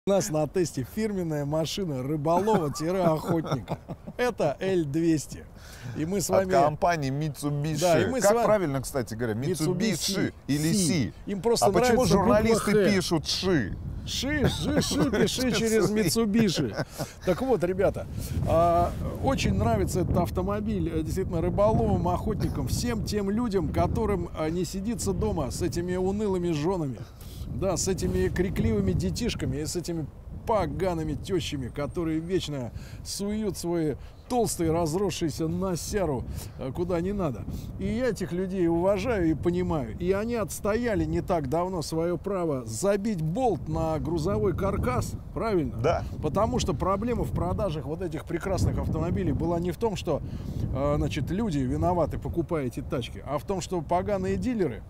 У нас на тесте фирменная машина рыболова-охотника. Это L200. И мы с вами... От компании Mitsubishi. Да, и мы как с вами... правильно, кстати говоря, Mitsubishi или Си? Им просто а почему нравится журналисты буква Х. пишут Ши? Ши, пиши через Mitsubishi. Так вот, ребята, очень нравится этот автомобиль действительно рыболовым, охотникам, всем тем людям, которым не сидится дома с этими унылыми женами, да, с этими крикливыми детишками и с этими погаными тещами, которые вечно суют свои толстые, разросшиеся носяру куда не надо. И я этих людей уважаю и понимаю. И они отстояли не так давно свое право забить болт на грузовой каркас, правильно? Да. Потому что проблема в продажах вот этих прекрасных автомобилей была не в том, что значит, люди виноваты, покупая эти тачки, а в том, что поганые дилеры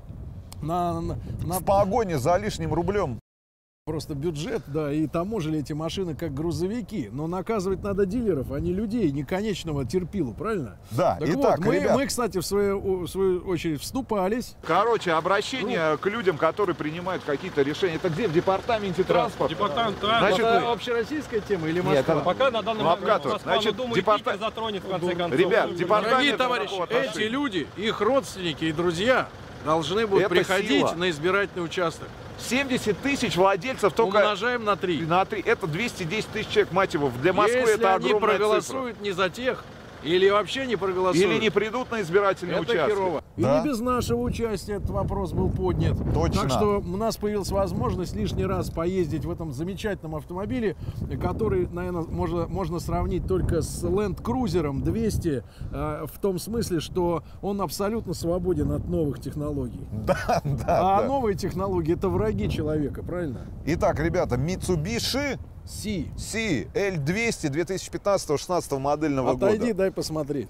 в погоне за лишним рублем. Просто бюджет, да, и таможили эти машины как грузовики. Но наказывать надо дилеров, а не людей, не конечного терпилу, правильно? Да, так итак, вот, ребят... мы, кстати, в свою очередь вступались. Короче, обращение к людям, которые принимают какие-то решения. Это где? В департаменте транспорта? Департамент транспорта. Значит, это общероссийская тема или Москва? Нет, это... Пока на данный момент Москва, значит, думаю, Питер затронет в конце концов. Ребят, департамент... Дорогие товарищи, эти люди, их родственники и друзья должны будут это приходить сила. на избирательный участок. 70 тысяч владельцев только... Умножаем на 3. На 3. Это 210 тысяч человек, мать его. Для Москвы Если это они огромная проголосуют цифра. не за тех, или вообще не проголосуют. Или не придут на избирательный это участок. херово. Да? И не без нашего участия этот вопрос был поднят. Точно. Так что у нас появилась возможность лишний раз поездить в этом замечательном автомобиле, который, наверное, можно сравнить только с Land Cruiser 200, в том смысле, что он абсолютно свободен от новых технологий. Да, да. А новые технологии — это враги человека, правильно? Итак, ребята, Mitsubishi Си. L200 2015-16 модельного года. Отойди, дай посмотреть.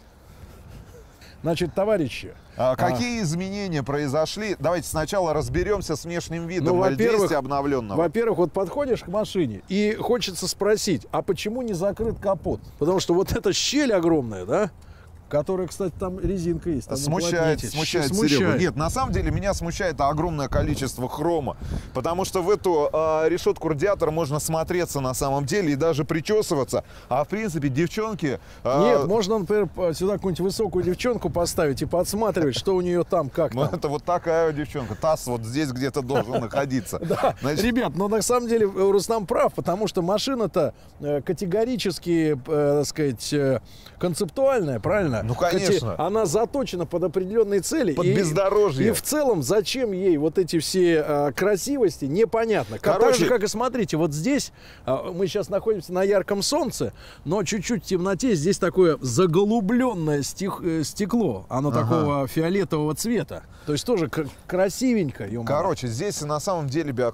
Значит, товарищи. Какие изменения произошли? Давайте сначала разберемся с внешним видом L200 обновленного. Во-первых, вот подходишь к машине и хочется спросить, а почему не закрыт капот? Потому что вот эта щель огромная, да? Которая, кстати, там резинка есть. Там смущает, Серегу. Нет, на самом деле меня смущает огромное количество хрома. Потому что в эту решетку радиатора можно смотреться на самом деле и даже причесываться. А в принципе, девчонки... Нет, можно, например, сюда какую-нибудь высокую девчонку поставить и подсматривать, что у нее там, как там. Ну, это вот такая девчонка. Таз вот здесь где-то должен находиться. Да, ребят, но на самом деле Рустам прав, потому что машина-то категорически, так сказать, концептуальная, правильно? Ну, конечно. Она заточена под определенные цели. Под бездорожье. И в целом, зачем ей вот эти все красивости, непонятно. Так же, как и смотрите, вот здесь мы сейчас находимся на ярком солнце, но чуть-чуть в темноте здесь такое заголубленное стекло. Оно такого фиолетового цвета. То есть тоже красивенько. Короче, здесь на самом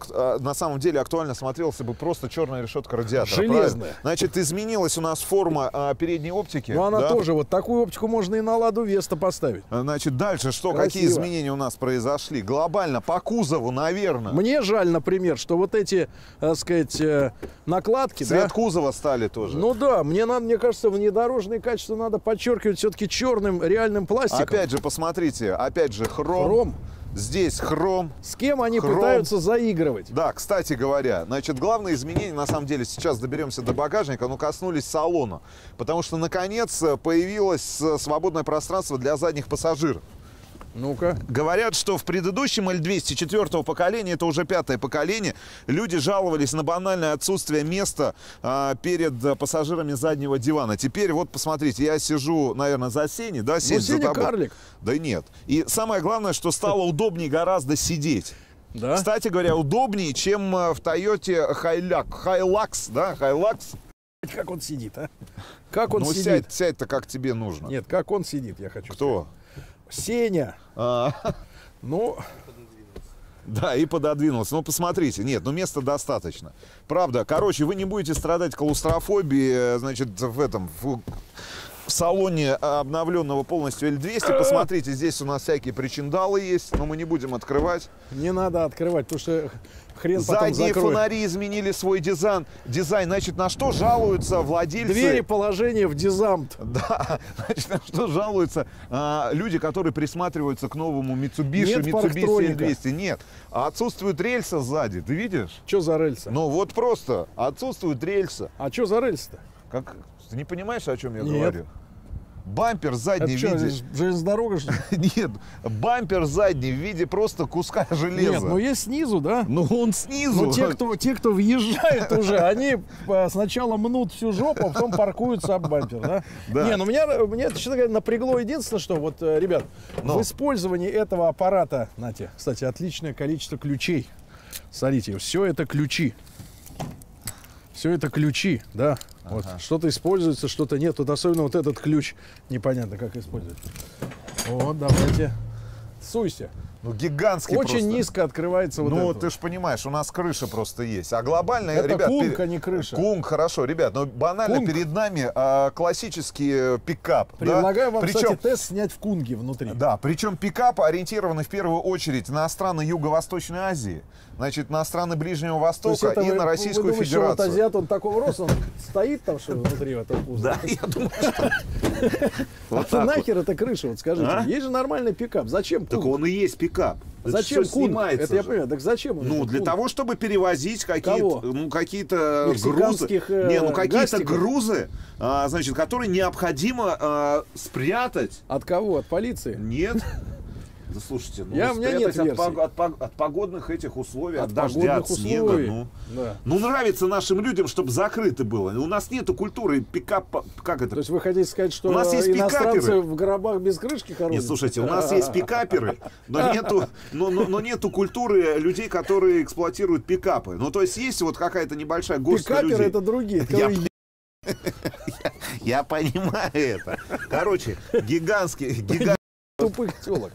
деле актуально смотрелся бы просто черная решетка радиатора. Железная. Правильно? Значит, изменилась у нас форма передней оптики. Но она да? тоже, вот такую оптику можно и на Ладу Веста поставить. Значит, дальше что? Красиво. Какие изменения у нас произошли? Глобально, по кузову, наверное. Мне жаль, например, что вот эти, так сказать, накладки... Цвет кузова стали тоже. Ну да, мне кажется, внедорожные качества надо подчеркивать все-таки черным реальным пластиком. Опять же, посмотрите, опять же, хром. Здесь хром. С кем они пытаются заигрывать? Да, кстати говоря, значит, главное изменение, на самом деле, сейчас доберемся до багажника, но коснулись салона. Потому что, наконец, появилось свободное пространство для задних пассажиров. Ну-ка. Говорят, что в предыдущем L200 4-го поколения, это уже 5-е поколение, люди жаловались на банальное отсутствие места перед пассажирами заднего дивана. Теперь вот посмотрите, я сижу, наверное, за Сеней, да? Ну, Сеня карлик. Да нет. И самое главное, что стало удобнее гораздо сидеть. Да? Кстати говоря, удобнее, чем в Toyota Hilux, да? Hilux. Как он сидит, а? Как он сидит? Ну, сядь-то как тебе нужно. Нет, как он сидит, я хочу Кто? сказать. Сеня. Ну... Да, и пододвинулся. Ну, посмотрите. Нет, ну места достаточно. Правда. Короче, вы не будете страдать клаустрофобией, значит, в салоне обновленного полностью L200. Посмотрите, здесь у нас всякие причиндалы есть, но мы не будем открывать. Не надо открывать, потому что хрен потом Задние закроет. фонари изменили свой дизайн. Значит, на что жалуются владельцы... Двери положения в дизамт. Да, значит, на что жалуются люди, которые присматриваются к новому Mitsubishi Нет парктроника. L200. Нет, отсутствует рельса сзади, ты видишь? Что за рельсы? Ну вот просто отсутствует рельса. А что за рельсы-то? Как... Ты не понимаешь, о чем я Нет. говорю? Бампер задний в Это что, виде... здесь железная дорога, что ли? Нет, бампер задний в виде просто куска железа. Нет, ну есть снизу, да? Ну он снизу. Но те, кто въезжает уже, они сначала мнут всю жопу, а потом паркуются об бампер, да? Да. Не, ну меня, честно говоря, напрягло единственное, что вот, ребят, в использовании этого аппарата, знаете, кстати, отличное количество ключей. Смотрите, все это ключи. Все это ключи, да. Вот. Что-то используется, что-то нет. Тут особенно вот этот ключ непонятно, как использовать. Вот, давайте. Суйся. Ну гигантский Очень просто. низко открывается вот Ну, это. ты же понимаешь, у нас крыша просто есть. А глобально, Это ребят... кунг, а не крыша. Кунг, хорошо. Ребят, но банально Кунг. перед нами классический пикап. Предлагаю да? вам, кстати, тест снять в кунге внутри. Да, причем пикап ориентированы в первую очередь на страны Юго-Восточной Азии. Значит, на страны Ближнего То есть Востока это и вы на Российскую думаете, что вот Федерацию. азиат, он такого роста, он стоит там, что внутри этого кузова? Да, я думаю, что... А ты нахер это крыша, вот скажите. А? Есть же нормальный пикап. Зачем Так кунг? он и есть пикап. Это Зачем всё кунг? снимается Это я же. понимаю. Так зачем он? Ну, этот для кунг? того, чтобы перевозить Кого? какие-то грузы. Мексиканских, Не, ну какие-то гастиков? грузы, значит, которые необходимо спрятать. От кого? От полиции? Нет. Да слушайте, ну У меня нет спрятать версий. от погодных этих условий, от От дождя, от погодных снега. условий. Ну. Да. Ну, нравится нашим людям, чтобы закрыто было. У нас нету культуры пикапа. Как это? То есть вы хотите сказать, что У нас есть иностранцы пикаперы. в гробах без крышки хоронят? Нет, слушайте, у нас есть пикаперы, но нету культуры людей, которые эксплуатируют пикапы. Ну, то есть есть вот какая-то небольшая горстка Пикаперы людей. это другие. Я понимаю это. Короче, гигантский... Тупых телок,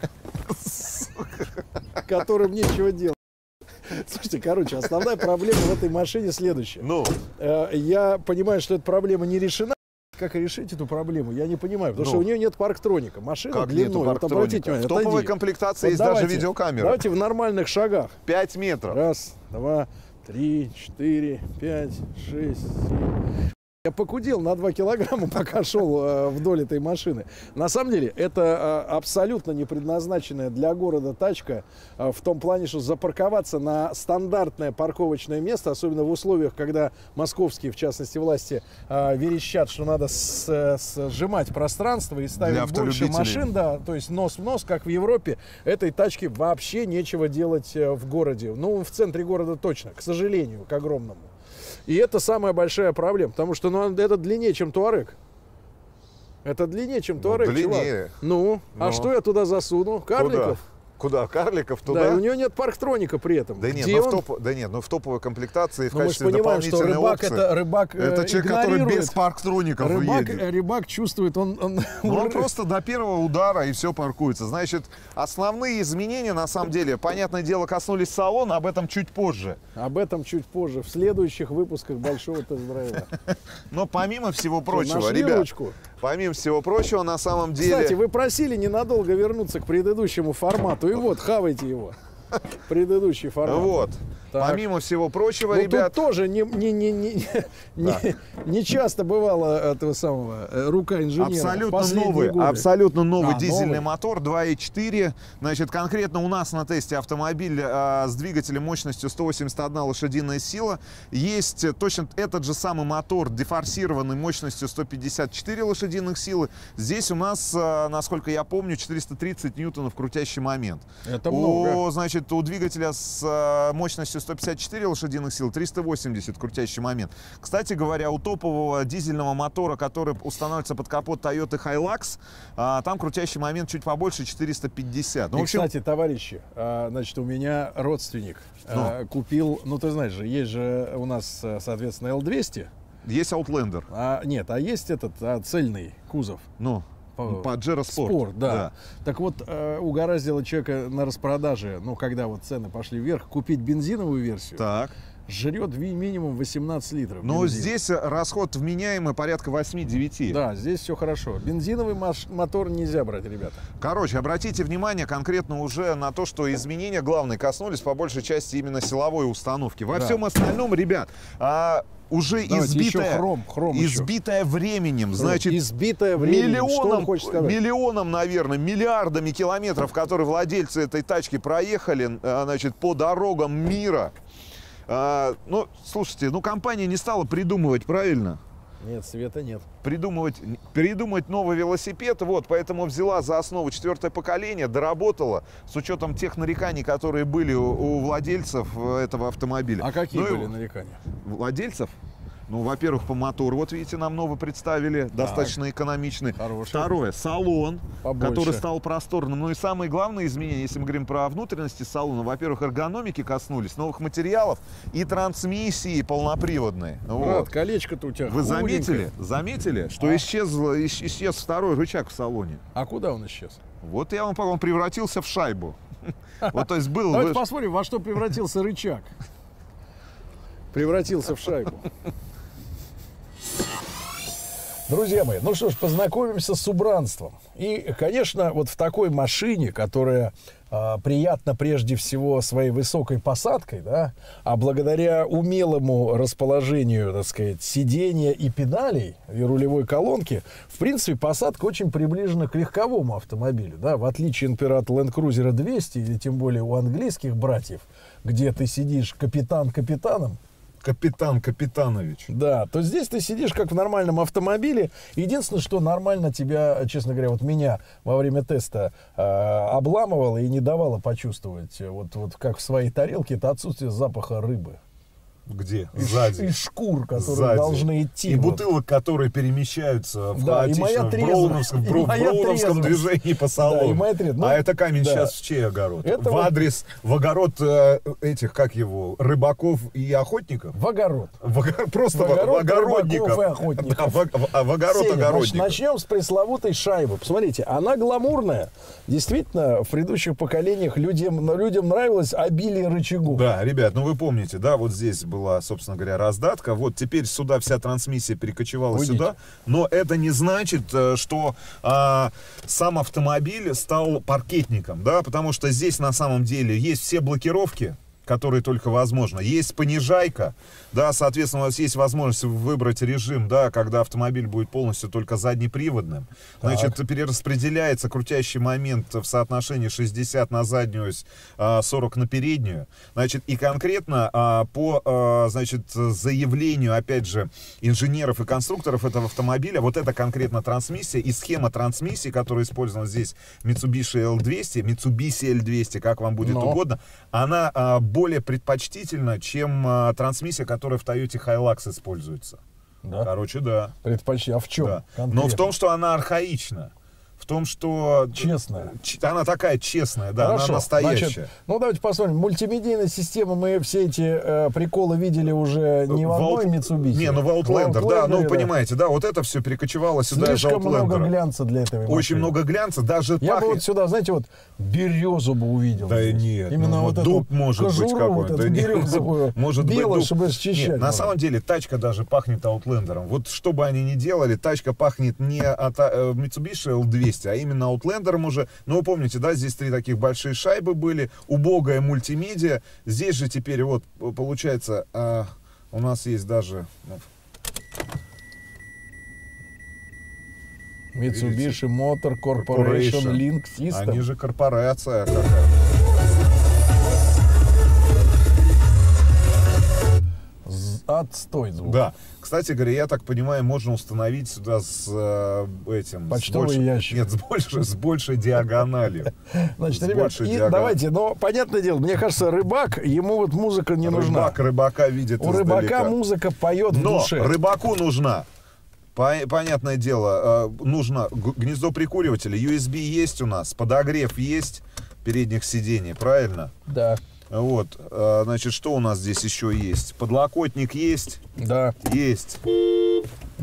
которым нечего делать. Слушайте, короче, основная проблема в этой машине следующая. Ну, Я понимаю, что эта проблема не решена. Как решить эту проблему, я не понимаю. Потому Ну. что у нее нет парктроника. Машина как нету длиной. Вот обратите парктроника? внимание, В топовой отойди. комплектации Вот есть даже давайте, видеокамера. Давайте в нормальных шагах. 5 метров. Раз, два, 3, 4, 5, 6, 7. Я похудел на 2 килограмма, пока шел вдоль этой машины. На самом деле, это абсолютно не предназначенная для города тачка, в том плане, что запарковаться на стандартное парковочное место, особенно в условиях, когда московские, в частности, власти верещат, что надо сжимать пространство и ставить Для больше автолюбителей. машин, да, то есть нос в нос, как в Европе, этой тачке вообще нечего делать в городе. Ну, в центре города точно, к сожалению, к огромному. И это самая большая проблема, потому что это длиннее, чем Туарек. Это длиннее, чем Туарек, длиннее. чувак. Ну, а что я туда засуну? Карликов? Куда? Карликов Да, туда? и у него нет парктроника при этом. Да нет, Где ну, он? в топовой комплектации в Ну, мы же качестве понимаем, что дополнительной рыбак опции. это рыбак Это человек, который игнорирует. без парктроников едет. Рыбак чувствует, он Ну, он просто до первого удара и все паркуется. Значит, основные изменения, на самом деле, понятное дело, коснулись салона, об этом чуть позже. Об этом чуть позже, в следующих выпусках Большого тест-драйва. Но помимо всего прочего, нашли ребят, ручку? помимо всего прочего, на самом деле... Кстати, вы просили ненадолго вернуться к предыдущему формату. И вот, хавайте его. Предыдущий формат. Вот. Так. Помимо всего прочего, Ну, ребят... тут тоже не часто бывало этого самого рука инженера. в Абсолютно последние новый, годы. абсолютно новый А, дизельный новый. мотор 2.4. Значит, конкретно у нас на тесте автомобиль с двигателем мощностью 181 лошадиная сила. Есть точно этот же самый мотор, дефорсированный мощностью 154 лошадиных силы. Здесь у нас, насколько я помню, 430 ньютонов крутящий момент. Это много. Значит, у двигателя с мощностью 154 лошадиных сил 380 крутящий момент. Кстати говоря, у топового дизельного мотора, который устанавливается под капот Toyota Hilux, там крутящий момент чуть побольше, 450. Ну, И, в общем, кстати, товарищи, значит, у меня родственник купил, ну, ты знаешь же, есть же у нас, соответственно, L200. есть Outlander. Нет, а есть этот цельный кузов. Ну, Pajero Sport. Спорт, да. Так вот, угораздило человека на распродаже, ну, когда вот цены пошли вверх, купить бензиновую версию. Так. жрет минимум 18 литров. Но бензина. здесь расход вменяемый порядка 8-9. Да, здесь все хорошо. Бензиновый мотор нельзя брать, ребята. Короче, обратите внимание конкретно уже на то, что изменения главные коснулись по большей части именно силовой установки. Во всем остальном, ребят, уже Давайте избитая, еще хром еще. избитая временем, значит, избитая временем. Что он хочет сказать? миллионом, наверное, миллиардами километров, которые владельцы этой тачки проехали, значит, по дорогам мира. Ну, слушайте, ну компания не стала придумывать, правильно? Нет, света нет. Придумать новый велосипед, вот, поэтому взяла за основу 4-е поколение, доработала с учетом тех нареканий, которые были у владельцев этого автомобиля. А какие были нарекания? Владельцев? Ну, во-первых, по мотору, вот видите, нам новый представили, достаточно экономичный. Хороший. Второе, салон, Побольше. который стал просторным. Ну и самые главные изменения, если мы говорим про внутренности салона, во-первых, эргономики коснулись, новых материалов и трансмиссии полноприводные. Брат, Вот. колечко-то у тебя Вы худенькое. заметили, что исчез второй рычаг в салоне? А куда он исчез? Вот я вам он превратился в шайбу. Вот, то есть был... Давайте посмотрим, во что превратился рычаг. Превратился в шайбу. Друзья мои, ну что ж, познакомимся с убранством. И, конечно, вот в такой машине, которая приятна прежде всего своей высокой посадкой, да, а благодаря умелому расположению, так сказать, сиденья и педалей и рулевой колонки, в принципе, посадка очень приближена к легковому автомобилю, да, в отличие, например, от Land Cruiser 200 или тем более у английских братьев, где ты сидишь капитан капитаном. Капитан Капитанович. Да, то здесь ты сидишь как в нормальном автомобиле. Единственное, что нормально тебя, честно говоря, вот меня во время теста обламывало и не давало почувствовать, вот как в своей тарелке, это отсутствие запаха рыбы. Где? И шкур, которые Сзади. должны идти. И вот. бутылок, которые перемещаются в Да, и моя хаотичном, трезвость. в броуновском движении по салону. Да, и моя трезвость. Ну, а это камень да. сейчас в чей огород? Это в адрес, в огород этих, как его, рыбаков и охотников? В огород. Просто В огород в огородников. рыбаков и охотников. Да, в огород Сеня, огородников. значит, начнем с пресловутой шайбы. Посмотрите, она гламурная. Действительно, в предыдущих поколениях людям нравилось обилие рычагов. Да, ребят, ну вы помните, да, вот здесь была, собственно говоря, раздатка. Вот теперь сюда вся трансмиссия перекочевала сюда. Но это не значит, что сам автомобиль стал паркетником, да, потому что здесь на самом деле есть все блокировки, которые только возможно. Есть понижайка, да, соответственно, у вас есть возможность выбрать режим, да, когда автомобиль будет полностью только заднеприводным. Значит, перераспределяется крутящий момент в соотношении 60 на заднюю ось, 40 на переднюю. Значит, и конкретно по, значит, заявлению, опять же, инженеров и конструкторов этого автомобиля, вот эта конкретно трансмиссия и схема трансмиссии, которая использована здесь Mitsubishi L200, как вам будет угодно, она более предпочтительна, чем трансмиссия, которая в Toyota Hilux используется. Да? Короче, да. А в чем? Да. Но в том, что она архаична. В том, что... Честная. Она такая честная, да, Хорошо. она настоящая. Значит, ну, давайте посмотрим. Мультимедийная система, мы все эти приколы видели уже не в одной Mitsubishi. Не, ну в Outlander, да, ну понимаете, да, вот это все перекочевало сюда из Outlander. Слишком много глянца для этого. Очень много глянца, даже Я бы вот сюда, знаете, вот березу бы увидел. Да здесь. нет, именно ну, вот дуб эту может быть кожуру, вот какой-то. эту березовую, может белую, быть, чтобы счищать. Нет, на самом деле тачка даже пахнет Outlander'ом. Вот что бы они ни делали, тачка пахнет не от Mitsubishi L200, а именно Outlander'ом уже. Ну, вы помните, да, здесь 3 таких большие шайбы были, убогая мультимедиа. Здесь же теперь вот получается, у нас есть даже... Mitsubishi Motor Corporation Link System. Они же корпорация какая. Отстой звук. Да. Кстати говоря, я так понимаю, можно установить сюда с этим... Почтовый ящик. Нет, с большей диагональю. Значит, ребят, давайте, но понятное дело, мне кажется, рыбак, ему вот музыка не нужна. Рыбака видит издалека. У рыбака музыка поет в душе. Но рыбаку нужна. Понятное дело, нужно гнездо прикуривателя, USB есть у нас, подогрев есть передних сидений, правильно? Да. Вот, значит, что у нас здесь еще есть? Подлокотник есть? Да. Есть.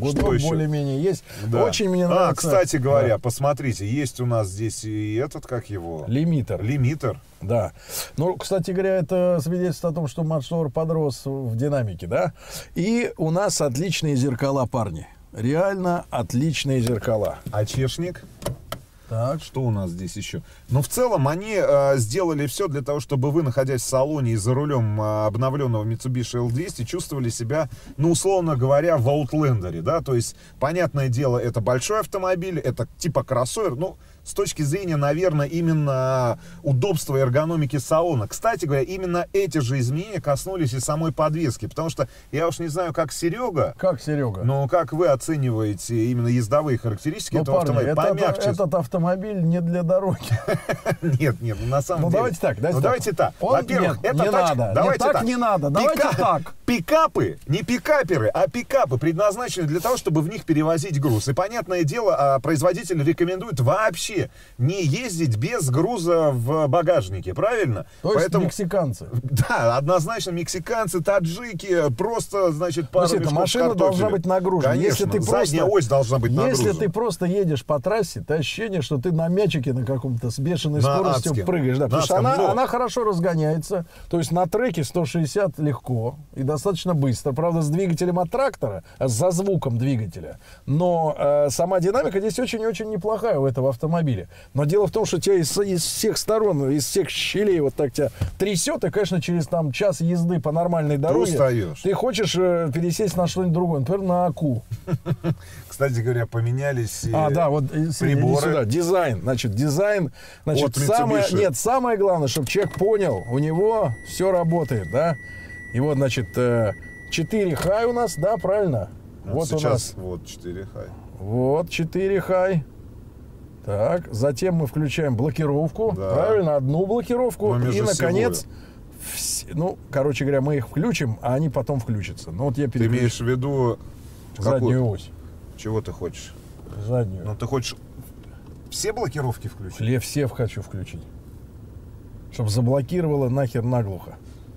Гудок еще? более-менее есть. Да. Очень мне нравится. Кстати говоря, посмотрите, есть у нас здесь и этот, как его? Лимитер. Лимитер. Да. Ну, кстати говоря, это свидетельство о том, что Мажор подрос в динамике, да. И у нас отличные зеркала, парни. Реально отличные зеркала. А чешник? Так. Что у нас здесь еще? Ну, в целом, они сделали все для того, чтобы вы, находясь в салоне и за рулем обновленного Mitsubishi L200, чувствовали себя, ну, условно говоря, в Outlander'е, да, то есть, понятное дело, это большой автомобиль, это типа кроссовер, ну, с точки зрения, наверное, именно удобства и эргономики салона. Кстати говоря, именно эти же изменения коснулись и самой подвески, потому что я уж не знаю, как Серега, Как, Серега? но как вы оцениваете именно ездовые характеристики Ну, этого парни, автомобиля? Помягче. этот автомобиль не для дороги. Нет, ну на самом деле. Давайте так. Давайте так. Во-первых, нет, это не тачка. надо. Давайте так не надо. Давайте так. Пикапы, не пикаперы, а пикапы предназначены для того, чтобы в них перевозить груз. И понятное дело, производитель рекомендует вообще не ездить без груза в багажнике, правильно? То есть мексиканцы. Да, однозначно мексиканцы, таджики, просто, значит, пару мешков машина картофеля. должна быть нагружена. Конечно, задняя ось должна быть нагружена. Если ты просто едешь по трассе, то ощущение, что ты на мячике на каком-то с бешеной На скоростью адске. прыгаешь. Да, потому что адском, но- она хорошо разгоняется. То есть на треке 160 легко и достаточно быстро. Правда, с двигателем от трактора, за звуком двигателя. Но сама динамика здесь очень-очень неплохая у этого автомобиля. Но дело в том, что тебя из всех сторон, из всех щелей вот так тебя трясет, и, конечно, через там час езды по нормальной дороге устаешь. ты хочешь пересесть на что-нибудь другое, например, на АКУ. Кстати говоря, поменялись Да, вот иди приборы. сюда. Дизайн. Значит, От Mitsubishi. самое главное, чтобы человек понял, у него все работает, да. И вот, значит, 4 хай у нас, да, правильно? Вот сейчас у нас. вот 4 хай. Вот 4 хай. Так, затем мы включаем блокировку, Да. правильно, одну блокировку. Но И, наконец, короче говоря, мы их включим, а они потом включатся. Ну, вот я Ты переключу имеешь в виду заднюю ось. Чего ты хочешь? Заднюю. Ну, ты хочешь все блокировки включить? Все хочу включить. Чтобы заблокировало нахер наглухо.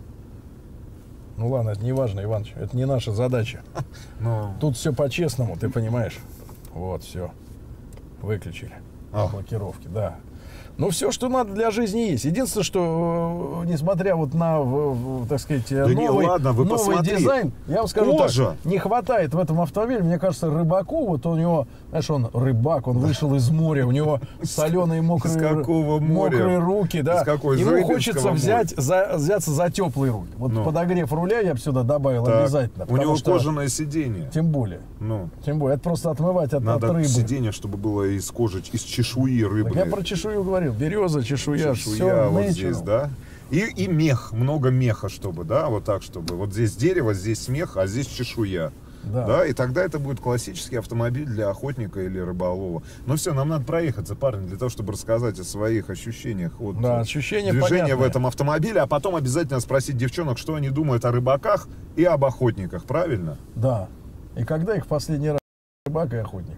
Ну ладно, это не важно, Иваныч. Это не наша задача. Ну, Тут все по-честному, ты понимаешь. Вот, все. Выключили. Блокировки, да. Ну, все, что надо для жизни, есть. Единственное, что, несмотря вот на, так сказать, новый дизайн, я вам скажу Кожа. так, не хватает в этом автомобиле, мне кажется, рыбаку, вот у него, знаешь, он рыбак, он вышел из моря, у него соленые С какого моря? мокрые руки, да. С какой? Из Ему Рыбинского хочется моря? взяться за теплый руль. Вот Ну. подогрев руля я бы сюда добавил так, обязательно. у него потому что, кожаное сиденье. Тем более. Ну, Это просто отмывать от надо рыбы. сиденье, чтобы было из кожи, из чешуи рыбы. Так я про чешую говорил. Береза, чешуя, все вот здесь, да? И мех, много меха, чтобы, да, вот так, чтобы. Вот здесь дерево, здесь мех, а здесь чешуя. Да. Да, и тогда это будет классический автомобиль для охотника или рыболова. Ну все, нам надо проехаться, парни, для того, чтобы рассказать о своих ощущениях от Да, ощущения движения понятные. в этом автомобиле, а потом обязательно спросить девчонок, что они думают о рыбаках и об охотниках, правильно? Да. И когда их в последний раз рыбак и охотник?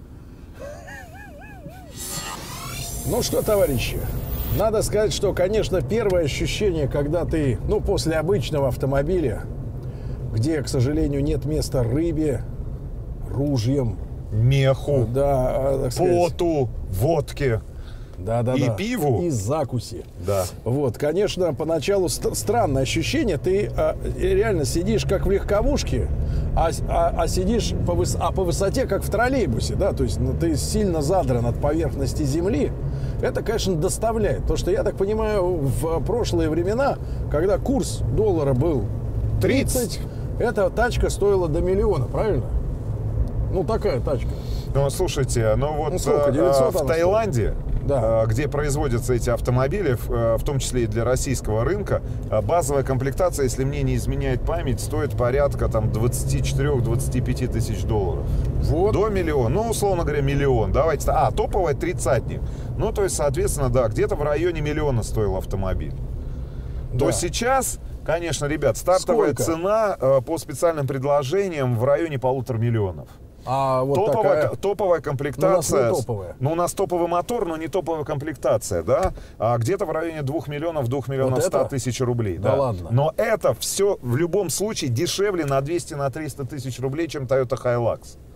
Ну что, товарищи, надо сказать, что, конечно, первое ощущение, когда ты, после обычного автомобиля, где, к сожалению, нет места рыбе, ружьям, Меху, так сказать, поту, водке. да, и пиву. и закуси. Да. Вот, конечно, поначалу странное ощущение. Ты реально сидишь как в легковушке, а сидишь по высоте, как в троллейбусе, да, то есть ты сильно задран от поверхности земли. Это, конечно, доставляет. Потому что, я так понимаю, в прошлые времена, когда курс доллара был 30, эта тачка стоила до миллиона, правильно? Такая тачка. Ну, слушайте, сколько, 900 в она Таиланде, Да. где производятся эти автомобили, в том числе и для российского рынка, базовая комплектация, если мне не изменяет память, стоит порядка там 24-25 тысяч долларов. Вот. До миллиона, условно говоря, миллион. Давайте, топовая 30-ник. То есть, соответственно, да, где-то в районе миллиона стоил автомобиль. Да. То сейчас, конечно, ребят, стартовая Сколько? цена по специальным предложениям в районе 1,5 миллионов. А вот такая... Топовая комплектация. Ну, у нас не топовая. У нас топовый мотор, но не топовая комплектация, да? А где-то в районе 2 миллионов 100 тысяч рублей. Да ладно. Но это все в любом случае дешевле на 200-300 тысяч рублей, чем Toyota Hilux.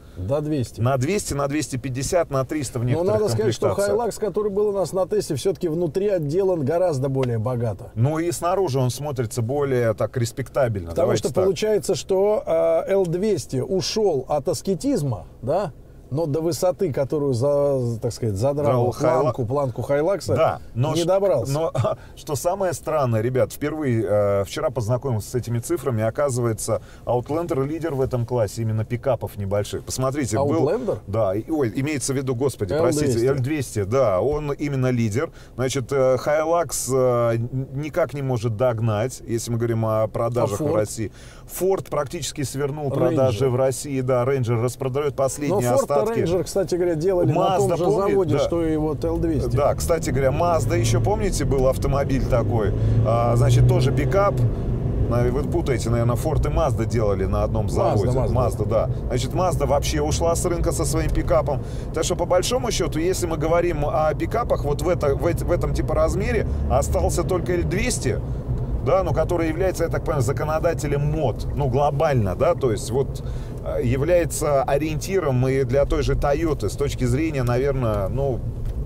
До 200. На 200, на 250, на 300 в Но некоторых надо сказать, что комплектациях. Hilux, который был у нас на тесте, все-таки внутри отделан гораздо более богато. Ну и снаружи он смотрится более так респектабельно. Потому Давайте что так. получается, что L200 ушел от аскетизма, да, но до высоты, которую, так сказать, задрал планку Хайлакса, Да, не добрался. Но что самое странное, ребят, впервые вчера познакомился с этими цифрами, оказывается, Outlander лидер в этом классе именно пикапов небольших. Посмотрите, Outlander? Да, ой, имеется в виду, господи, L200. простите, L200, да, он именно лидер. Значит, Hilux никак не может догнать, если мы говорим о продажах в России. Ford практически свернул продажи в России, да, Ranger распродает последние остатки. Ranger, кстати говоря, делали на том же заводе, что и вот L200. Да, кстати говоря, Mazda еще, помните, был автомобиль такой, значит, тоже пикап. Вы путаете, наверное, Ford и Mazda делали на одном заводе. Mazda, да. Значит, Mazda вообще ушла с рынка со своим пикапом. Так что, по большому счету, если мы говорим о пикапах, вот в этом типа размере остался только L200, да, но который является, я так понимаю, законодателем мод, ну, глобально, да, то есть вот является ориентиром и для той же Toyota с точки зрения, наверное, ну,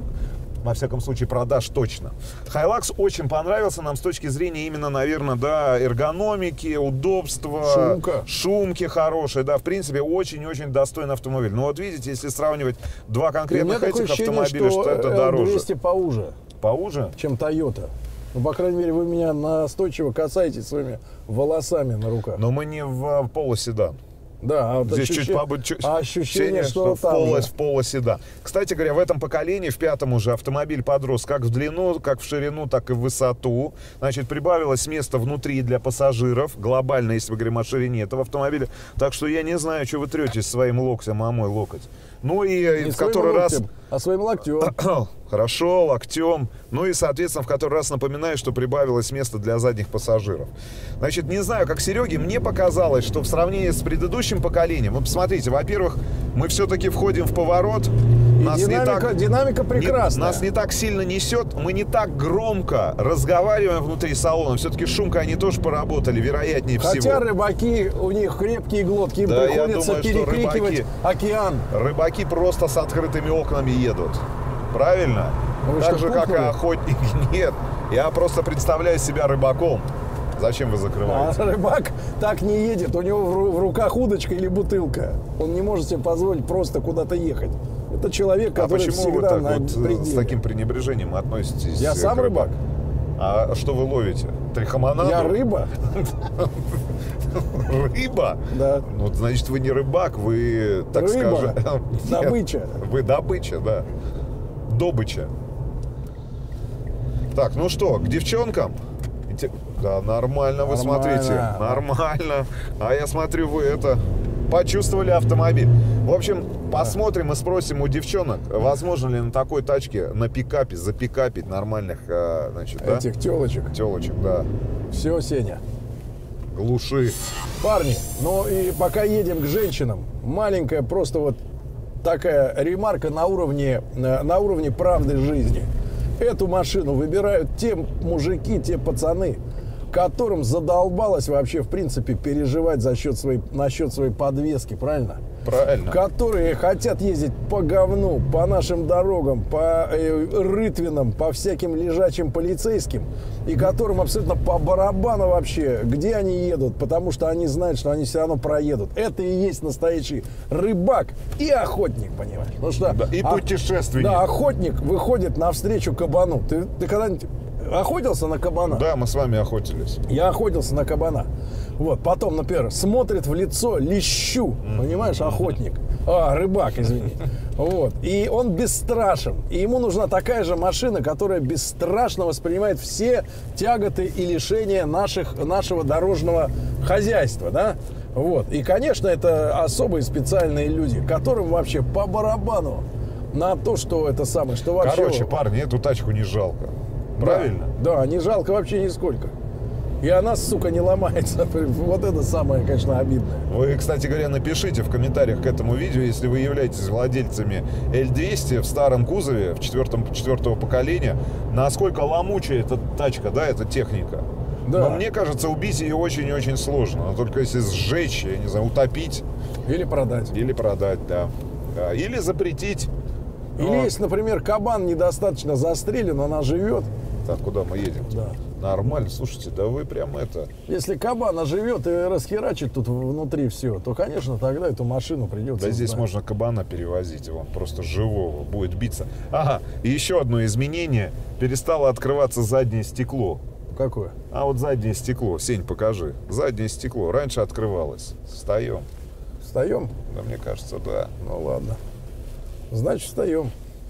во всяком случае, продаж точно. Hilux очень понравился нам с точки зрения именно, наверное, да, эргономики, удобства, шумки хорошие, да, в принципе, очень-очень достойный автомобиль. Но вот видите, если сравнивать два конкретных этих автомобиля, что это дороже. L200 поуже. Поуже? Чем Toyota. Ну, по крайней мере, вы меня настойчиво касаетесь своими волосами на руках. Но мы не в полоседан. Да, а здесь ощущение, что там в полоседан. Кстати говоря, в этом поколении, в пятом уже, автомобиль подрос как в длину, как в ширину, так и в высоту. Значит, прибавилось места внутри для пассажиров, глобально, если мы говорим о ширине этого автомобиля. Так что я не знаю, что вы третесь своим локтем, а мой локоть. Ну и в который раз... А своим локтем. Хорошо, локтем. Ну и, соответственно, в который раз напоминаю, что прибавилось место для задних пассажиров. Значит, не знаю, как Сереге, мне показалось, что в сравнении с предыдущим поколением, вы посмотрите, во-первых, мы все-таки входим в поворот. Динамика прекрасная. Нас не так сильно несет, мы не так громко разговариваем внутри салона. Все-таки шумкой они тоже поработали, вероятнее всего. Хотя рыбаки, у них крепкие глотки, им приходится перекрикивать океан. Рыбаки просто с открытыми окнами едут. Правильно? Так же, как и охотники. Нет, я просто представляю себя рыбаком. Зачем вы закрываете? А рыбак так не едет. У него в руках удочка или бутылка. Он не может себе позволить просто куда-то ехать. Это человек, который всегда на пределе. Почему вы так вот с таким пренебрежением относитесь? Я сам рыбак. А что вы ловите? Трихомонаду? Я рыба. Рыба? Да. Ну, значит, вы не рыбак, вы, так скажем... Добыча. Вы добыча, да. Добыча. Так, ну что, к девчонкам? Да, нормально, вы смотрите. Нормально. А я смотрю, вы почувствовали автомобиль. В общем, посмотрим и спросим у девчонок, возможно ли на такой тачке, на пикапе, запикапить нормальных, значит, этих телочек. Телочек, да. Все, Сеня. Глуши. Парни, ну и пока едем к женщинам, маленькая просто вот такая ремарка на уровне правды жизни. Эту машину выбирают те мужики, те пацаны, которым задолбалось вообще, в принципе, переживать насчет своей подвески, правильно? Правильно. Которые хотят ездить по говну, по нашим дорогам, по рытвинам, по всяким лежачим полицейским, и которым абсолютно по барабану вообще, где они едут, потому что они знают, что они все равно проедут. Это и есть настоящий рыбак и охотник, понимаешь? Потому что, да, и путешественник. Да, охотник выходит навстречу кабану. Ты когда-нибудь охотился на кабана? Да, мы с вами охотились. Я охотился на кабана. Вот, потом, например, смотрит в лицо лещу, понимаешь, охотник. Рыбак, извини. Вот. И он бесстрашен. И ему нужна такая же машина, которая бесстрашно воспринимает все тяготы и лишения нашего дорожного хозяйства, да? Вот. И, конечно, это особые специальные люди, которым вообще по барабану на то, что это самое, что вообще... Короче, парни, эту тачку не жалко. Правильно? Да, не жалко вообще нисколько. И она, сука, не ломается. Вот это самое, конечно, обидное. Вы, кстати говоря, напишите в комментариях к этому видео, если вы являетесь владельцами L200 в старом кузове, в четвертого поколения, насколько ломучая эта тачка, да, эта техника. Да. Но мне кажется, убить ее очень и очень сложно. Но только если сжечь, я не знаю, утопить Или продать. или продать, да. Да. Или запретить. Или Вот. если, например, кабан недостаточно застрелен, она живет. Так, куда мы едем? Да. Нормально, слушайте, да вы прям это... Если кабан оживет и расхерачит тут внутри все, то, конечно, тогда эту машину придется Да здесь сдать. можно кабана перевозить, он просто живого будет биться. Ага, и еще одно изменение. Перестало открываться заднее стекло. Какое? А вот заднее стекло, Сень, покажи. Заднее стекло раньше открывалось. Встаем. Встаем? Да, мне кажется, да. Ну ладно. Значит, встаем.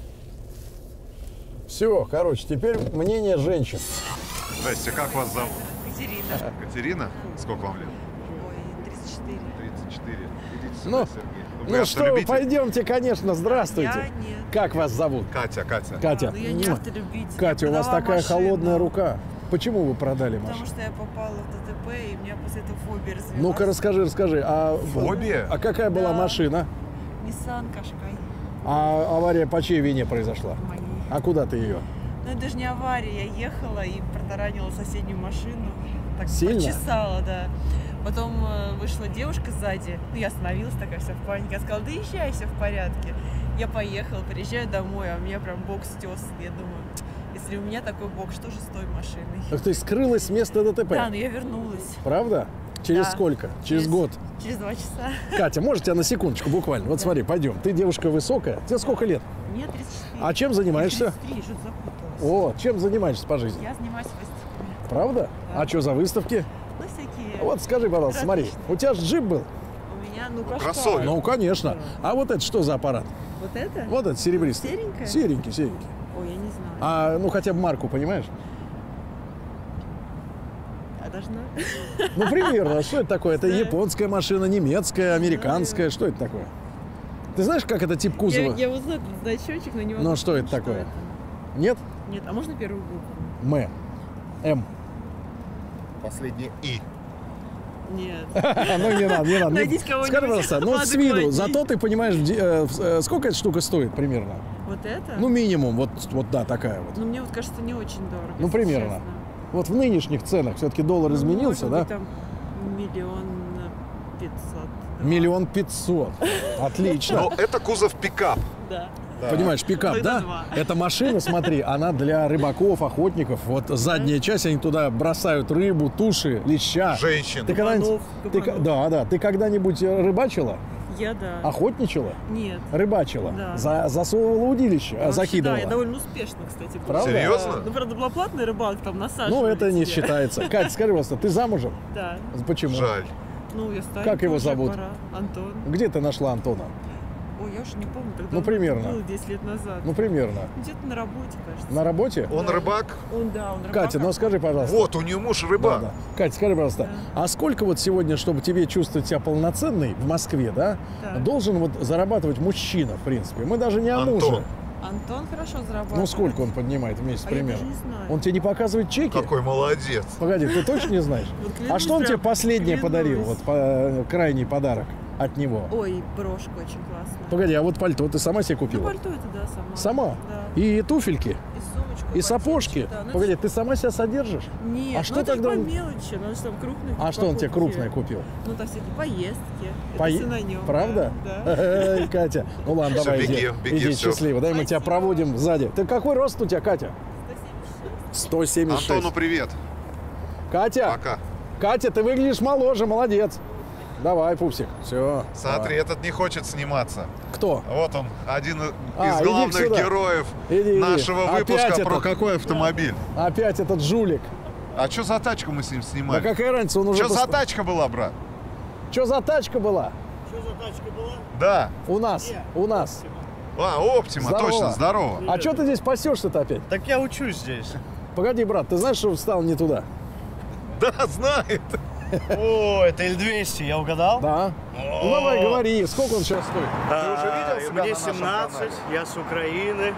Все, короче, теперь мнение женщин. Здрасте, как вас зовут? Катерина. Катерина? Сколько вам лет? Ой, 34. 34. Идите Ну, Сергей. ну что, пойдемте, конечно, здравствуйте. Я нет. Как вас зовут? Катя. Катя. Ну, я не Муа. автолюбитель. Катя, у Я вас продала такая машину, холодная рука. Почему вы продали Потому машину? что я попала в ДТП, и у меня после этого фобия развилась. Ну-ка, расскажи. Фобия? А какая была Да. машина? Nissan Qashqai. А авария по чьей вине произошла? Моей. А куда ты ее? Ну, это даже не авария. Я ехала и протаранила соседнюю машину. Так Сильно? прочесала, да. Потом вышла девушка сзади. Ну, я остановилась такая вся в панике. Я сказала, да езжай, все в порядке. Я поехала, приезжаю домой, а у меня прям бок стес. Я думаю, если у меня такой бок, что же с той машиной? Так ты скрылась с места ДТП? Да, но я вернулась. Правда? Через Да. сколько? Через год. Через 2 часа. Катя, можете тебя на секундочку буквально? Вот смотри, пойдем. Ты девушка высокая. Тебе сколько лет? Мне 34. А чем занимаешься? 33, что-то запуталась. О, чем занимаешься по жизни? Я занимаюсь выставками. Правда? Да. А что за выставки? Ну, всякие. Вот скажи, пожалуйста, смотри, Различные. у тебя же джип был? У меня, ну, Qashqai. кроссовер. Ну, конечно. А вот это что за аппарат? Вот это? Вот это серебристый. Серенькая? Серенький. Ой, я не знаю. А, ну, хотя бы марку, понимаешь? А должна? Ну, примерно. Что это такое? Это Да. японская машина, немецкая, американская. Что это такое? Ты знаешь, как это тип кузова? Я вот знаю этот значочек, но не могу Ну, что это вспомнить, такое? Нет? Нет, а можно первую букву? М. М. Последнее И. Нет. Ну, не надо. Найдите кого-нибудь Скажи, пожалуйста, ну, с виду, поадекватней. зато ты понимаешь, сколько эта штука стоит примерно? Вот это? Ну, минимум, вот да, такая вот. Ну, мне вот кажется, не очень дорого. Ну, если примерно. честно. Вот в нынешних ценах все-таки доллар Ну, изменился, может да? быть, там 1 500 000. 1 500 000. Отлично. Но это кузов пикап. Да. Понимаешь, пикап, Тогда да? 2. Эта машина, смотри, она для рыбаков, охотников. Вот задняя часть, они туда бросают рыбу, туши, леща. Женщин. Ты когда-нибудь... Кабанов. Да. Ты когда-нибудь рыбачила? Я, да. Охотничала? Нет. Рыбачила? Да. Засовывала удилище, Вообще, закидывала? Да, я довольно успешно, кстати, была. Правда? Серьезно? Ну, правда, была платная рыбалка, там насаживали. Ну, это не тебе. считается. Катя, скажи, пожалуйста, ты замужем? Да. Почему? Жаль. Ну, я старенькая Как его уже, зовут? пора. Антон. Где ты нашла Антона? Ой, я уже не помню, тогда Ну, примерно. было 10 лет назад. Ну, примерно. Где-то на работе, кажется. На работе? Он рыбак? Он рыбак. Катя, ну скажи, пожалуйста. Вот, у нее муж рыбак. Да. Катя, скажи, пожалуйста, а сколько вот сегодня, чтобы тебе чувствовать себя полноценной в Москве, да, Так. должен вот зарабатывать мужчина, в принципе? Мы даже не о Антон. муже. Антон хорошо зарабатывает. Ну, сколько он поднимает в месяц А я примерно? даже не знаю. Он тебе не показывает чеки? Какой молодец. Погоди, ты точно не знаешь? Вот А клянусь, что он тебе прям последнее клянусь. подарил? Вот крайний подарок от него. Ой, брошка очень классная. Погоди, а вот пальто ты сама себе Ну, купила? пальто это, да, сама. Сама? Да. И туфельки? И сумочку. И сапожки? Да. Ну, Погоди, это- ты сама себя содержишь? Нет, А что ну, это тогда по он- мелочи, надо же там крупные А что он тебе покупки. крупное купил? Ну, там всякие поездки. Пое- Это все на нем. Правда? Да. Эй, Катя, ну ладно, Всё, давай, беги, беги, иди всё. счастливо. Дай мы тебя Спасибо. проводим сзади. Ты какой рост у тебя, Катя? 176. Антону привет. Катя, Пока. Катя, ты выглядишь моложе, молодец. Давай, пупсик. Все. Смотри, этот не хочет сниматься. Кто? Вот он, один А, из иди главных сюда. героев Иди. нашего Опять выпуска это? про какой автомобиль. Опять этот жулик. А что за тачку мы с ним Да снимали? какая разница, он уже... Что за тачка была, брат? Что за тачка была? Да. У нас. А, Оптима, Здорово. точно, здорово. А что ты здесь пасешься-то опять? Так я учусь здесь. Погоди, брат, ты знаешь, что встал не туда? Да, знает. О, это L200, я угадал? Да. Ну давай, говори, сколько он сейчас стоит? Ты уже видел себя Мне на нашем 17, канале? я с Украины.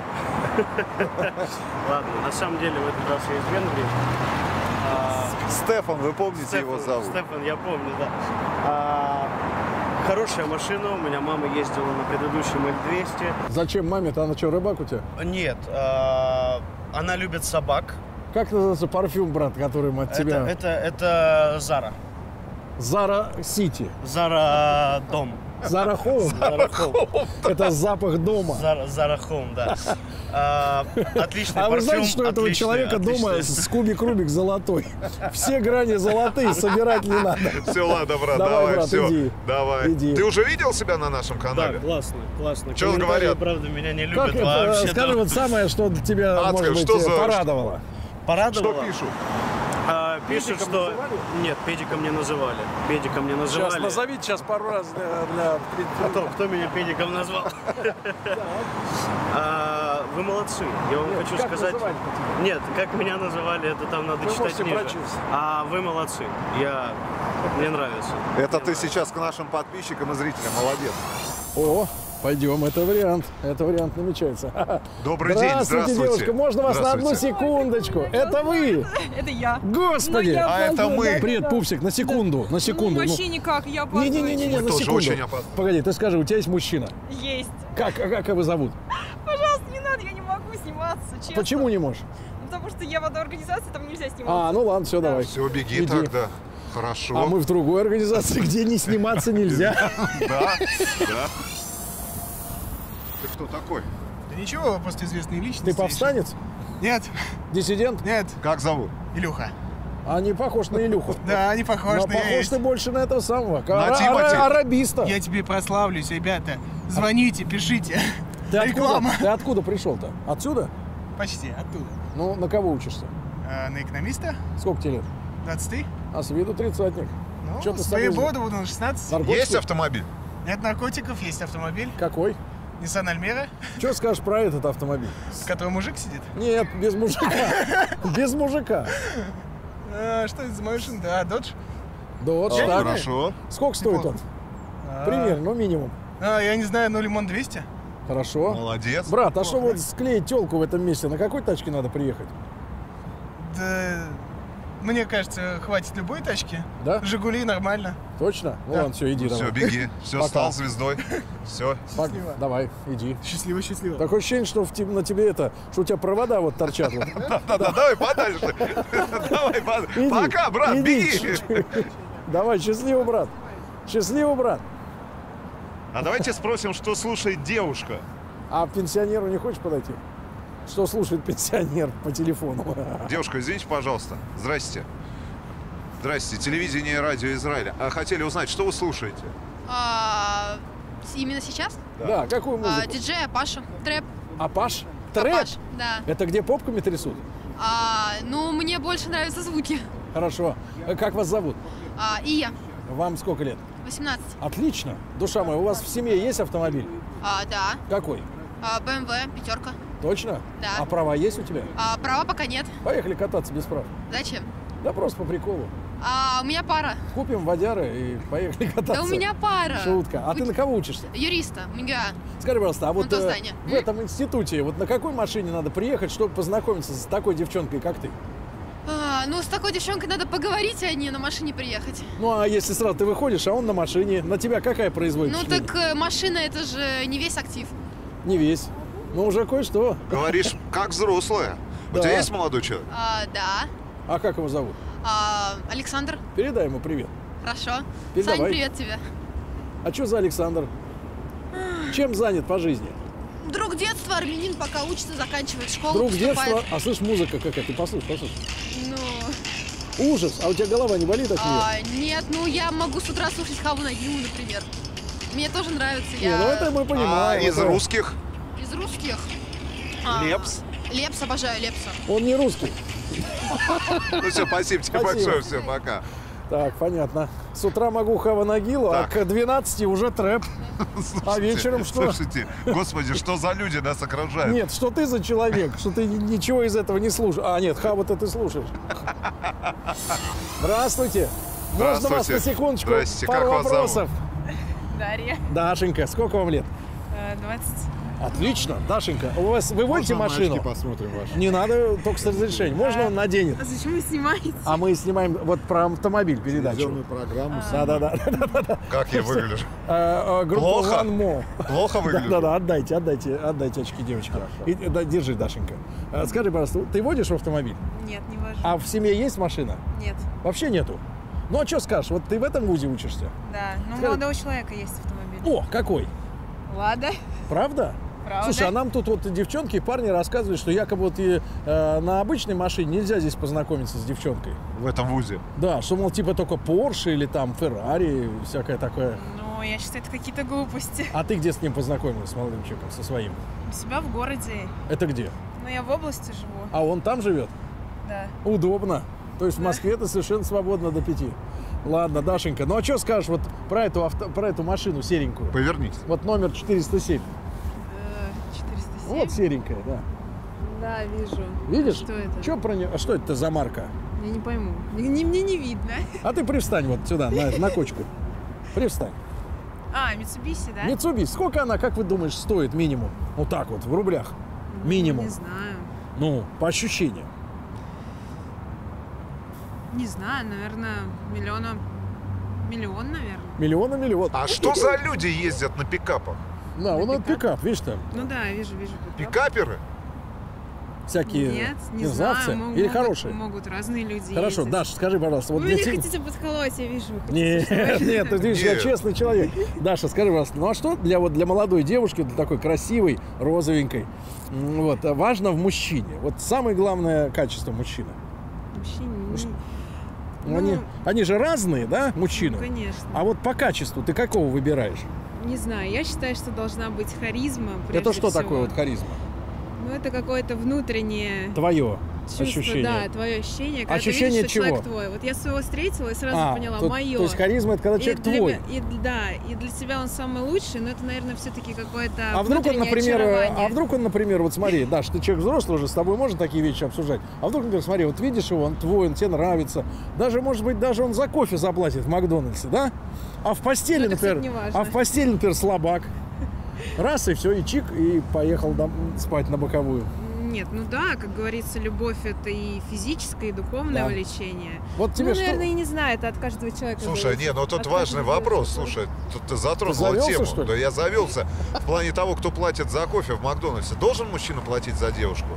Ладно, на самом деле в этот раз я из Венгрии. Стефан, вы помните его зовут? Стефан, я помню, да. Хорошая машина, у меня мама ездила на предыдущем L200. Зачем маме-то? Она что, рыбак у тебя? Нет, она любит собак. Как называется парфюм, брат, которым от тебя? Это Zara. Зара Сити. Zara Дом. Зара Хоум. Это запах дома. Zara Home, да. Отличный А парфюм. вы знаете, что у этого отличный, человека дома отличный. с кубик-рубик золотой? Все грани золотые, собирать не надо. Все, ладно, брат, Давай, давай, брат, все. иди. Давай. Иди. Ты уже видел себя на нашем Да, канале? классно, классно. Чё Комментарии, говорят? правда, меня не Как любят вообще. скажи да. вот самое, что тебя, Адское, может быть, что за- порадовало. Порадовало? Что пишут? Пишут, Педиком что... называли? Нет, педиком не называли. Педиком не Сейчас называли. назовите сейчас пару раз для... Кто меня педиком назвал? Вы молодцы. Я вам хочу как сказать... называли-то тебя? Нет, как меня называли, это там надо Вы читать можете ниже. прочесть. А вы молодцы. Мне нравится. Это ты сейчас к нашим подписчикам и зрителям. Молодец. О, пойдем, это вариант намечается. Добрый день, здравствуйте. Девушка, можно вас на одну Здравствуйте. секундочку? Это вы? Это я. Господи! Ну, я А это опаздываю, мы. да. Привет, Пупсик, на секунду, на секунду. Ну, вообще никак, я опаздываю. Не-не-не, Мы на тоже секунду. очень опаздываем. Погоди, ты скажи, у тебя есть мужчина? Есть. Как его зовут? Пожалуйста, не надо, я не могу сниматься, честно. Почему не можешь? Потому что я в одной организации, там нельзя сниматься. А, ну ладно, все, давай. Все, беги Иди. тогда. Хорошо. А мы в другой организации, где не сниматься нельзя. Да, да. Ты кто такой? Да ничего, просто известные личности. Ты повстанец? Нет, Диссидент? нет, Как зовут? Илюха. А не похож на Илюху. Да, не похож, Но но я похож есть. ты больше на этого самого. На Тимати. Арабиста. Я тебе прославлюсь, ребята. Звоните, пишите. Реклама. Ты откуда пришел-то? Отсюда? Почти, оттуда. Ну, на кого учишься? На экономиста? Сколько тебе лет? 23? А с виду тридцатник. Ну, Чё ты с свою собой- году буду на 16. Наркотики? Есть автомобиль? Нет наркотиков, есть автомобиль. Какой? Nissan Almera, Что скажешь про этот автомобиль? в котором мужик сидит. Нет, без мужика. Без мужика. Что это за машина? Да, Dodge. Додж, Я не так. знаю. Хорошо. Сколько стоит он? Примерно, ну минимум. Я не знаю, ну лимон 200. Хорошо. Молодец. Брат, а что вот склеить телку в этом месте? На какой тачке надо приехать? Да, мне кажется, хватит любой тачки. Да? Жигули нормально. Точно? Ну Да. ладно, все, иди Все, давай. беги. Все, Пока. стал звездой. Все. Счастливо. Давай, иди. Счастливо, счастливо. Такое ощущение, что на тебе это, что у тебя провода вот торчат. Вот. Да, давай подальше. Давай подальше. Иди, Пока, брат, иди. беги. Давай, счастливо, брат. Счастливо, брат. А давайте спросим, что слушает девушка. А пенсионеру не хочешь подойти? Что слушает пенсионер по телефону? Девушка, извините, пожалуйста. Здрасте. Здрасте. Телевидение и радио Израиля. А хотели узнать, что вы слушаете? Именно сейчас? Да, какую музыку? Диджей Апаша, трэп. Апаш? Трэп? Апаш, да. Это где попками трясут? Ну, мне больше нравятся звуки. Хорошо. Как вас зовут? Ия, Вам сколько лет? 18. Отлично. Душа моя, у вас в семье есть автомобиль? Да. Какой? BMW, пятерка. Точно? Да. А права есть у тебя? Права пока нет. Поехали кататься без прав. Зачем? Да просто по приколу. У меня пара. Купим водяры и поехали кататься. Да у меня пара. Шутка. А ты на кого учишься? Юриста, МГА. Скажи, пожалуйста, а вот то здание. в этом институте вот на какой машине надо приехать, чтобы познакомиться с такой девчонкой, как ты? Ну, с такой девчонкой надо поговорить, а не на машине приехать. Ну, а если сразу ты выходишь, а он на машине, на тебя какая производит Ну, впечатление? так машина это же не весь актив. Не весь. Ну, уже кое-что. Говоришь, как взрослая. У Да. тебя есть молодой человек? Да. А как его зовут? Александр, Передай ему привет. хорошо. Передавай. Сань, привет тебе. А что за Александр? Чем занят по жизни? Друг детства, армянин, пока учится, заканчивает школу, Друг поступает. детства. А слышь, музыка какая? Ты послушай. Ну, Ужас. А у тебя голова не болит от нее? нет, ну я могу с утра слушать Хаву Нагиму, например. Мне тоже нравится. Не, ну это мы понимаем. Из это- русских? Из русских. Лепс? Лепс, обожаю Лепса. Он не русский. Ну все, спасибо тебе Спасибо. большое. Все, пока. Так, понятно. С утра могу Хава Нагилу, а Так. к 12 уже трэп. А вечером что? Слушайте, господи, что за люди нас окружают? Нет, что ты за человек, что ты ничего из этого не слушаешь. А, нет, Хаву-то ты слушаешь. Здравствуйте. Можно вас Здравствуйте. на секундочку? Здрасте, Пару как вас вопросов. Дарья, Дашенька, сколько вам лет? 20. Отлично. Дашенька, вы водите машину? Посмотрим ваши. Не надо, только с разрешения. Можно он наденет? А зачем вы снимаете? А мы снимаем вот про автомобиль передачу. Телевизионную программу. Да. Как я выгляжу? Группа Плохо? One More. Плохо выгляжу? Да, отдайте очки, девочки. Держи, Дашенька. Скажи, пожалуйста, ты водишь автомобиль? Нет, не вожу. А в семье есть машина? Нет. Вообще нету? Ну, а что скажешь? Вот ты в этом вузе учишься? Да, но у Скажи- молодого человека есть автомобиль. О, какой? Лада. Правда? Правда. Слушай, а нам тут вот девчонки и парни рассказывают, что якобы вот и на обычной машине нельзя здесь познакомиться с девчонкой. В этом вузе. Да, что, мол, типа только Porsche или там Ferrari, всякое такое. Ну, я считаю, это какие-то глупости. А ты где с ним познакомилась, с молодым человеком, со своим? У себя в городе. Это где? Ну, я в области живу. А он там живет? Да. Удобно. То есть в Москве ты совершенно свободно до 5. Ладно, Дашенька, ну а что скажешь вот про эту машину серенькую? Повернитесь. Вот номер 407. 407. Вот серенькая, да. Да, вижу. Видишь? Что это? Что про нее? А что это за марка? Я не пойму. Мне не видно. А ты привстань вот сюда, на кочку. Привстань. А, Mitsubishi, да? Mitsubishi. Сколько она, как вы думаешь, стоит минимум? Вот так вот, в рублях. Минимум. Не знаю. Ну, по ощущениям. Не знаю, наверное, миллион, наверное. Миллион. А что за люди ездят на пикапах? Да, вон этот пикап, видишь там? Ну да, вижу. Пикаперы? Всякие Нет, не мерзавцы знаю. или хорошие? Могут разные люди Хорошо, ездить. Даша, скажи, пожалуйста. Вот Вы для меня тебя- хотите подколоть, я вижу. Вы хотите Нет, нет, ты видишь, я Нет. честный человек. Даша, скажи, пожалуйста, ну а что для молодой девушки, для такой красивой, розовенькой, вот, важно в мужчине? Вот самое главное качество мужчины. Мужчине, Ну, они же разные, да, мужчины? конечно. А вот по качеству ты какого выбираешь? Не знаю, я считаю, что должна быть харизма. Это прежде что всего. такое вот харизма? Ну, это какое-то внутреннее Твое чувство, ощущение. да, твое ощущение. Когда Ощущение ты видишь, что чего? человек твой. Вот я своего встретила и сразу поняла, мое. То есть харизма это когда человек твой. И для тебя он самый лучший, но это, наверное, все-таки какое-то А вдруг он, внутреннее например, очарование. вот смотри, Даш, ты человек взрослый уже, с тобой можно такие вещи обсуждать. А вдруг, например, смотри, вот видишь его, он твой, он тебе нравится. Даже, может быть, даже он за кофе заплатит в Макдональдсе, да? А в постели, Ну, это, например, кстати, не важно. слабак. Раз, и все, и чик, и поехал спать на боковую. Нет, ну да, как говорится, любовь — это и физическое, и духовное Да. влечение. Вот тебе Ну, что? наверное, я не знаю, это от каждого человека Слушай, зависит. нет, ну тут От важный каждого вопрос. зависит. Слушай, тут ты затронула завелся, тему. что ли? Да, я завелся. В плане того, кто платит за кофе в Макдональдсе. Должен мужчина платить за девушку?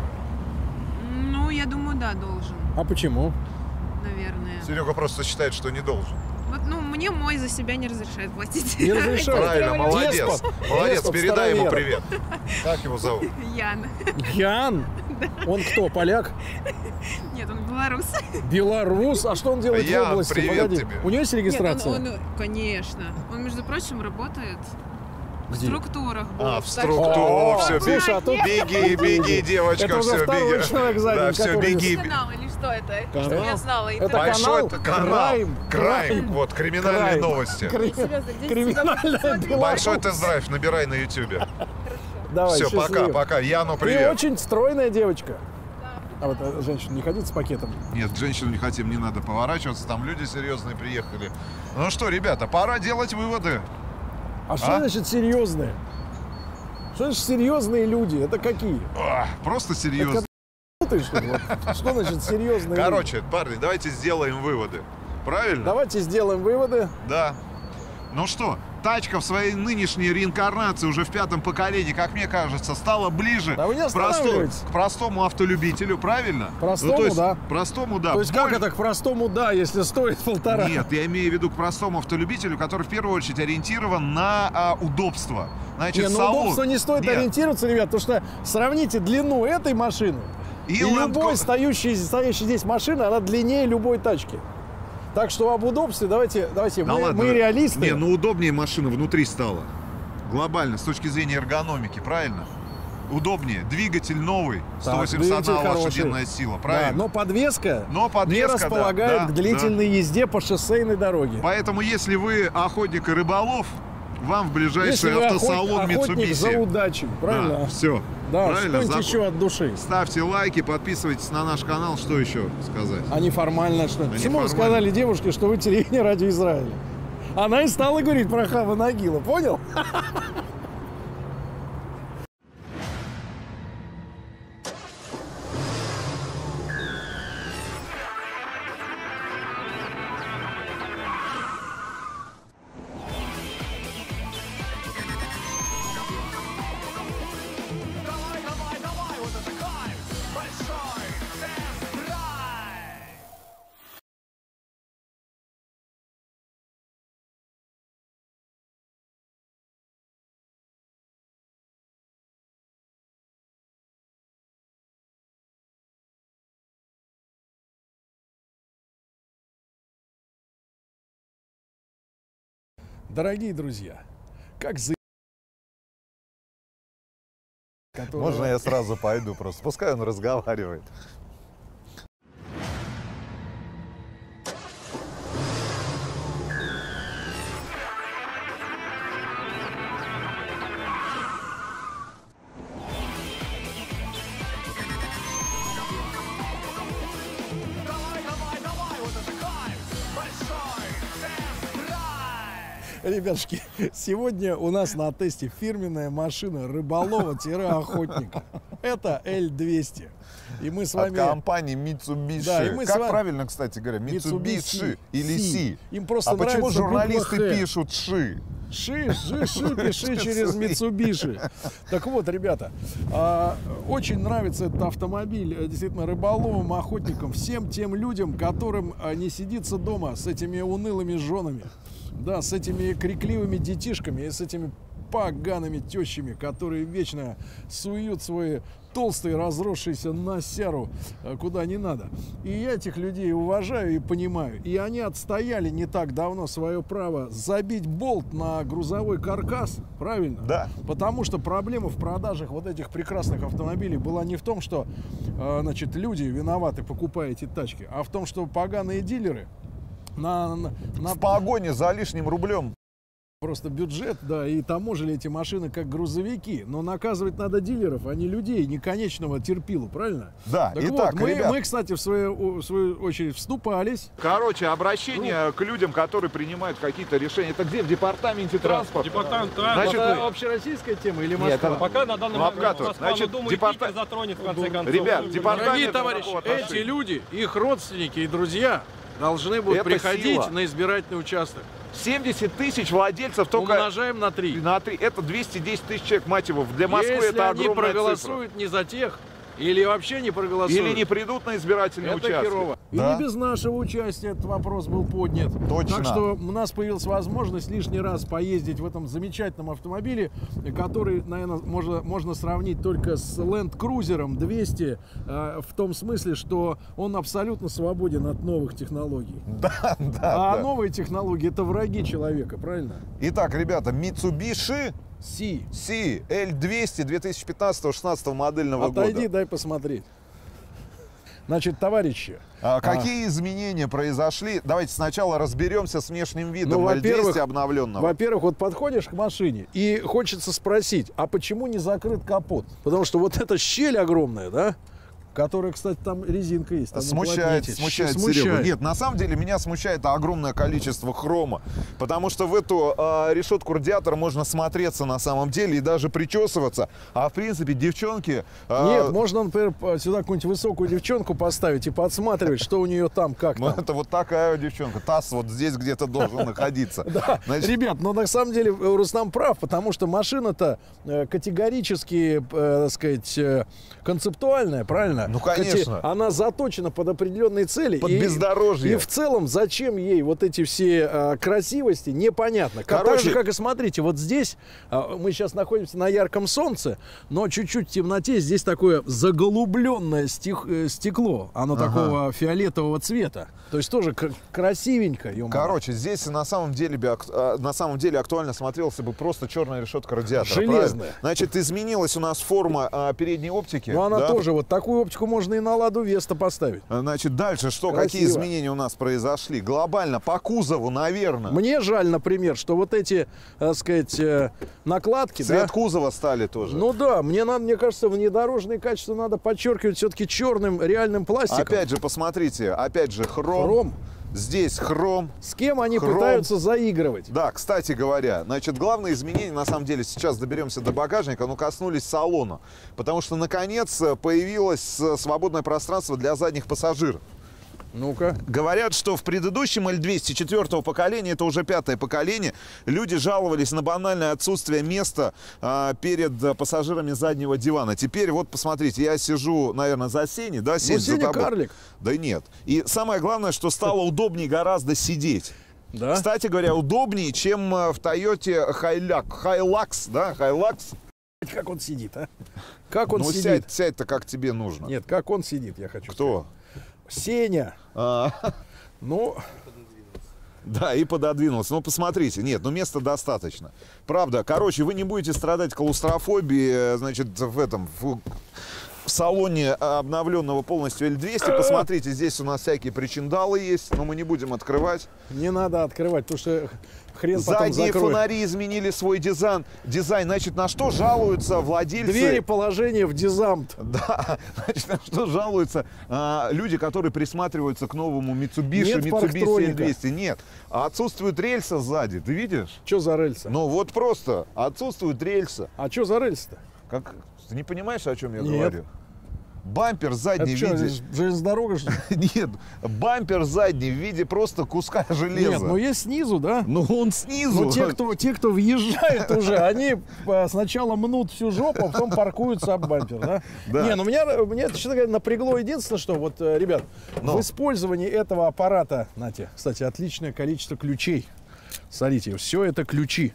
Ну, я думаю, да, должен, А почему? наверное. Серега просто считает, что не должен. Вот, ну, мне мой за себя не разрешает платить. Не разрешает. Правильно, молодец. Деспот. Молодец, Деспот передай ему старовер. привет. Как его зовут? Яна. Ян? Он кто, поляк? Нет, он белорус. Белорус? А что он делает Ян, в области? привет Погоди. тебе. У него есть регистрация? Нет, конечно. Он, между прочим, работает в Где? структурах. А, в Так что- структуру. О, Все, слушай, а тут- беги, девочка, Это уже все, второй беги. человек сзади, Да, все, который- беги. Канал или что это? Канал? Чтобы я знала. Это интернет. Большой канал? канал. Крайм. Крайм. Вот, криминальные Крайм. новости. Серьезно, здесь Криминальная сюда Беларусь. Большой тест-драйв, набирай на ютубе. Давай, Все, счастливо. пока. Яну, Ты привет. очень стройная девочка. А вот женщина не ходит с пакетом? Нет, женщину не хотим, не надо поворачиваться, там люди серьезные приехали. Ну что, ребята, пора делать выводы. А что значит серьезные? Что значит серьезные люди? Это какие? Просто серьезно. Ты что ли? Вот. Что значит серьезные люди? Короче, парни, давайте сделаем выводы. Правильно? Давайте сделаем выводы. Да. Ну что, тачка в своей нынешней реинкарнации уже в 5-м поколении, как мне кажется, стала ближе Да вы не к останавливайтесь. простому автолюбителю, правильно? Простому, Ну, то есть, да. Простому, да. То есть как это к простому да, если стоит 1,5? Нет, я имею в виду к простому автолюбителю, который в первую очередь ориентирован на удобство. Значит, Не, на салон. удобство не стоит Нет. ориентироваться, ребят, потому что сравните длину этой машины и Land любой Cruiser. стоящей здесь машины, она длиннее любой тачки. Так что об удобстве давайте Да ладно. мы реалисты. Не, ну удобнее машина внутри стала. Глобально, с точки зрения эргономики, правильно? Удобнее. Двигатель новый, 181 двигатель хороший. лошадиная сила, Да, правильно? но подвеска, Но подвеска, не располагает да, к длительной езде по шоссейной дороге. Поэтому, если вы охотник и рыболов, вам в ближайший Если вы автосалон охотник за Mitsubishi. удачей, правильно? Все. Да, правильно? что-нибудь еще от души. Ставьте лайки, подписывайтесь на наш канал. Что еще сказать? А неформально что? А Почему вы неформально? сказали девушке, что вы телевидение Радио Израиля? Она и стала говорить про Хава Нагила, понял? Дорогие друзья, как за... Можно я сразу пойду просто? Пускай он разговаривает. Ребятушки, сегодня у нас на тесте фирменная машина рыболова-охотника. Это L200. И мы с вами... От компании Mitsubishi. Да, и мы как с вами... правильно, кстати говоря, Mitsubishi или Си? Им просто почему нравится журналисты буква Х. пишут Ши? Ши, пиши через Mitsubishi. Так вот, ребята, очень нравится этот автомобиль действительно рыболовам, охотникам, всем тем людям, которым не сидится дома с этими унылыми женами, да, с этими крикливыми детишками и с этими погаными тещами, которые вечно суют свои толстые, разросшиеся носяру куда не надо. И я этих людей уважаю и понимаю. И они отстояли не так давно свое право забить болт на грузовой каркас, правильно? Да. Потому что проблема в продажах вот этих прекрасных автомобилей была не в том, что значит, люди виноваты, покупая эти тачки, а в том, что поганые дилеры В погоне за лишним рублем. Просто бюджет, да, и таможили эти машины как грузовики. Но наказывать надо дилеров, а не людей, не конечного терпилу, правильно? Да, так итак, вот, ребят. мы, кстати, в свою очередь вступались. Короче, обращение к людям, которые принимают какие-то решения. Это где? В департаменте транспорта? Департамент Значит, Это общероссийская тема или Москва? это Пока на данный момент Лапкату. Москва, Значит, думаю, департа- Питер затронет в конце концов. Ребят, департамент... Дорогие товарищи, никакого эти отношения. люди, их родственники и друзья должны будут Это приходить сила. на избирательный участок. 70 тысяч владельцев только... Умножаем на 3. На 3. Это 210 тысяч человек, мать его. Для Москвы Если это они огромная проголосуют не за тех, или вообще не цифра. проголосуют, Или не придут на избирательные это участки. херово. И Да. не без нашего участия этот вопрос был поднят. Точно. Так что у нас появилась возможность лишний раз поездить в этом замечательном автомобиле, который, наверное, можно сравнить только с Land Cruiser 200, в том смысле, что он абсолютно свободен от новых технологий. Да. А новые технологии — это враги человека, правильно? Итак, ребята, Mitsubishi Си. Си L200 2015-16 модельного Отойди, года. дай посмотреть. Значит, товарищи, Какие изменения произошли? Давайте сначала разберемся с внешним видом во-первых, L200 обновленного. Во-первых, вот подходишь к машине и хочется спросить, а почему не закрыт капот? Потому что вот эта щель огромная, да, которая, кстати, там резинка есть. Там Смущает уплотнитель. Серегу. Нет, на самом деле меня смущает огромное количество хрома. Потому что в эту решетку радиатора можно смотреться на самом деле и даже причесываться. А в принципе, девчонки... Нет, можно, например, сюда какую-нибудь высокую девчонку поставить и подсматривать, что у нее там, как Ну, там. это вот такая девчонка. Таз вот здесь где-то должен находиться. Да, Значит, ребят, но на самом деле Рустам прав, потому что машина-то категорически, так сказать, концептуальная, правильно? Ну, конечно. Она заточена под определенные цели. Под и, бездорожье. И в целом, зачем ей вот эти все красивости, непонятно. Так же, как и смотрите, вот здесь мы сейчас находимся на ярком солнце, но чуть-чуть в темноте здесь такое заголубленное стекло. Оно такого фиолетового цвета. То есть тоже красивенько. короче, здесь на самом деле актуально смотрелся бы просто черная решетка радиатора. Железная. Правильно? Значит, изменилась у нас форма передней оптики. Ну, она да? тоже, вот такую оптику можно и на Ладу Веста поставить. Значит, дальше что? Красиво. Какие изменения у нас произошли? Глобально, по кузову, наверное. Мне жаль, например, что вот эти, так сказать, накладки, Цвет да, кузова стали тоже. ну да, мне кажется, внедорожные качества надо подчеркивать все-таки черным реальным пластиком. Опять же, посмотрите, опять же, хром. Хром. Здесь хром. С кем они Хром. пытаются заигрывать? Да, кстати говоря, значит, главные изменения, на самом деле, сейчас доберемся до багажника, но коснулись салона. Потому что, наконец, появилось свободное пространство для задних пассажиров. Ну-ка. Говорят, что в предыдущем L200 4-го поколения, это уже 5-е поколение, люди жаловались на банальное отсутствие места перед пассажирами заднего дивана. Теперь вот посмотрите, я сижу, наверное, за Сеней, да, Сень, Ну, за Сеня тобой? карлик. Да нет. И самое главное, что стало удобнее гораздо сидеть. Да? Кстати говоря, удобнее, чем в Toyota Hilux, да, Hilux. Как он сидит, а? Как он Ну, сидит? сядь-то как тебе нужно. Нет, как он сидит, я хочу Кто? сказать. Сеня. Ну, Да, и пододвинулся. Ну, посмотрите, нет, ну места достаточно. Правда, короче, вы не будете страдать клаустрофобией, значит, в салоне обновленного полностью L200. Посмотрите, здесь у нас всякие причиндалы есть, но мы не будем открывать. Не надо открывать, потому что хрен потом Задние закроет. фонари изменили свой дизайн. Значит, на что жалуются владельцы? Двери положения в дизамт. Да, значит, на что жалуются люди, которые присматриваются к новому Mitsubishi Нет парктроника. L200. Нет, отсутствует рельса сзади, ты видишь? Что за рельсы? Ну вот просто отсутствует рельса. А что за рельсы-то? Как? Ты не понимаешь, о чем я Нет. говорю? Бампер задний Это что, в виде... железная дорога, что ли? Нет, бампер задний в виде просто куска железа. Нет, ну есть снизу, да? Ну он снизу. Ну те, кто въезжает уже, они сначала мнут всю жопу, а потом паркуются об бампер, да? Да. Не, ну меня, честно говоря, напрягло единственное, что вот, ребят, в использовании этого аппарата, знаете, кстати, отличное количество ключей. Смотрите, все это ключи.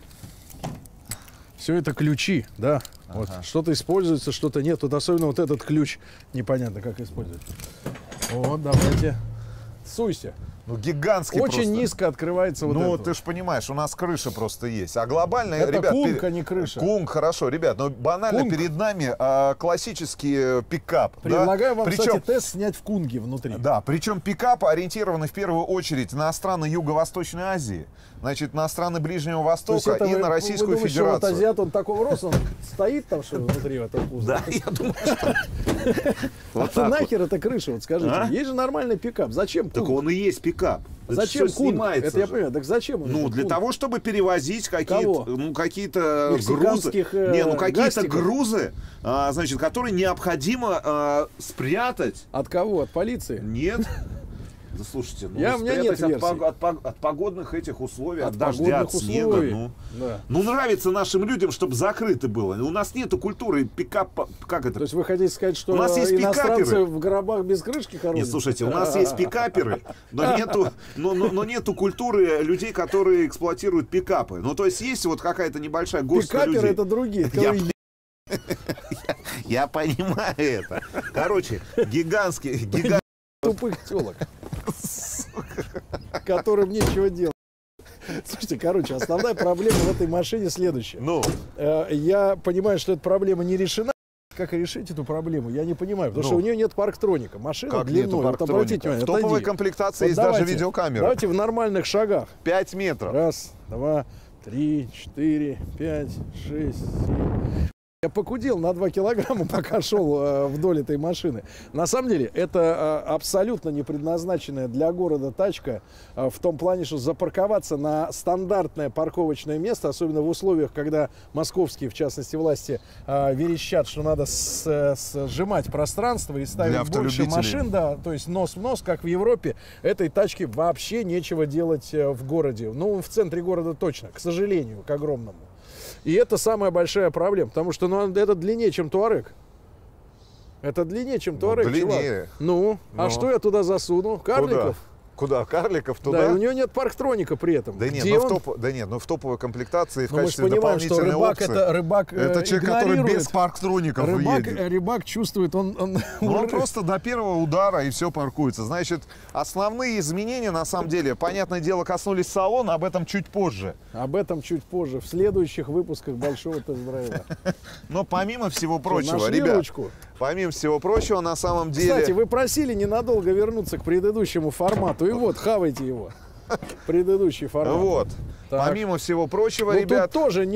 Все это ключи, да. Вот. Что-то используется, что-то нет. Тут особенно вот этот ключ непонятно, как использовать. Вот, давайте. Суйся. Ну гигантский Очень просто. низко открывается вот Ну, это. ты ж понимаешь, у нас крыша просто есть. А глобально, Это ребят... кунг, а не крыша. Кунг, хорошо. Ребят, но банально Кунг. перед нами классический пикап. Предлагаю да? вам, Причем, кстати, тест снять в кунге внутри. да, причем пикап ориентированы в первую очередь на страны Юго-Восточной Азии. Значит, на страны Ближнего Востока и на Российскую вы думаете, что вот Федерацию. азиат, он такого роста, он стоит там, что внутри этого кузова? Да, я думаю, что... А нахер эта крыша, вот скажите. Есть же нормальный пикап. Зачем Так кунг? он и есть пикап. Это Зачем всё кунг? снимается Это я же. понимаю. Так зачем он? Ну, этот для кунг? того, чтобы перевозить Кого? какие-то грузы. Мексиканских, Не, ну какие-то гастиков? грузы, значит, которые необходимо спрятать. От кого? От полиции? Нет. Да слушайте, ну У меня нет спрятать версий. от погодных этих условий, от От дождя, от погодных снега. условий. Да. Ну, нравится нашим людям, чтобы закрыто было. У нас нету культуры пикапа, как это? То есть вы хотите сказать, что У нас есть иностранцы пикаперы. в гробах без крышки хоронят? Нет, слушайте, у нас есть пикаперы, но нету культуры людей, которые эксплуатируют пикапы. Ну, то есть есть вот какая-то небольшая горстка Пикаперы людей. это другие. которые Я понимаю это. Короче, гигантский тупых телок, которым нечего делать. Слушайте, короче, основная проблема в этой машине следующая. Ну, Я понимаю, что эта проблема не решена. Как решить эту проблему, я не понимаю. Потому что у нее нет парктроника. Машина как нету длиной. Вот обратите парктроника? внимание, В топовой отойди. комплектации Вот есть даже давайте, видеокамера. Давайте в нормальных шагах. 5 метров. Раз, два, 3, 4, 5, 6, 7. Я похудел на 2 килограмма, пока шел вдоль этой машины. На самом деле, это абсолютно не предназначенная для города тачка в том плане, что запарковаться на стандартное парковочное место, особенно в условиях, когда московские, в частности, власти верещат, что надо сжимать пространство и ставить Для больше автолюбителей. машин, да, то есть нос в нос, как в Европе, этой тачке вообще нечего делать в городе. Ну, в центре города точно, к сожалению, к огромному. И это самая большая проблема, потому что это длиннее, чем Туарек. Это длиннее, чем Туарек, длиннее. чувак. Ну, а что я туда засуну? Карликов? Куда? Карликов Да, туда? и у него нет парктроника при этом. Да нет, Где но он? в топовой комплектации в Ну, мы же качестве понимаем, что дополнительной рыбак опции. это рыбак Это человек, который игнорирует. без парктроников едет. Рыбак чувствует, он Ну, он просто до первого удара и все паркуется. Значит, основные изменения, на самом деле, понятное дело, коснулись салона, об этом чуть позже. Об этом чуть позже, в следующих выпусках большого тест-драйва. Но помимо всего прочего, Нашли ребят, ручку? помимо всего прочего, на самом деле... Кстати, вы просили ненадолго вернуться к предыдущему формату. И вот, хавайте его. Предыдущий формат. Вот. Так. Помимо всего прочего, Ну, ребят... тут тоже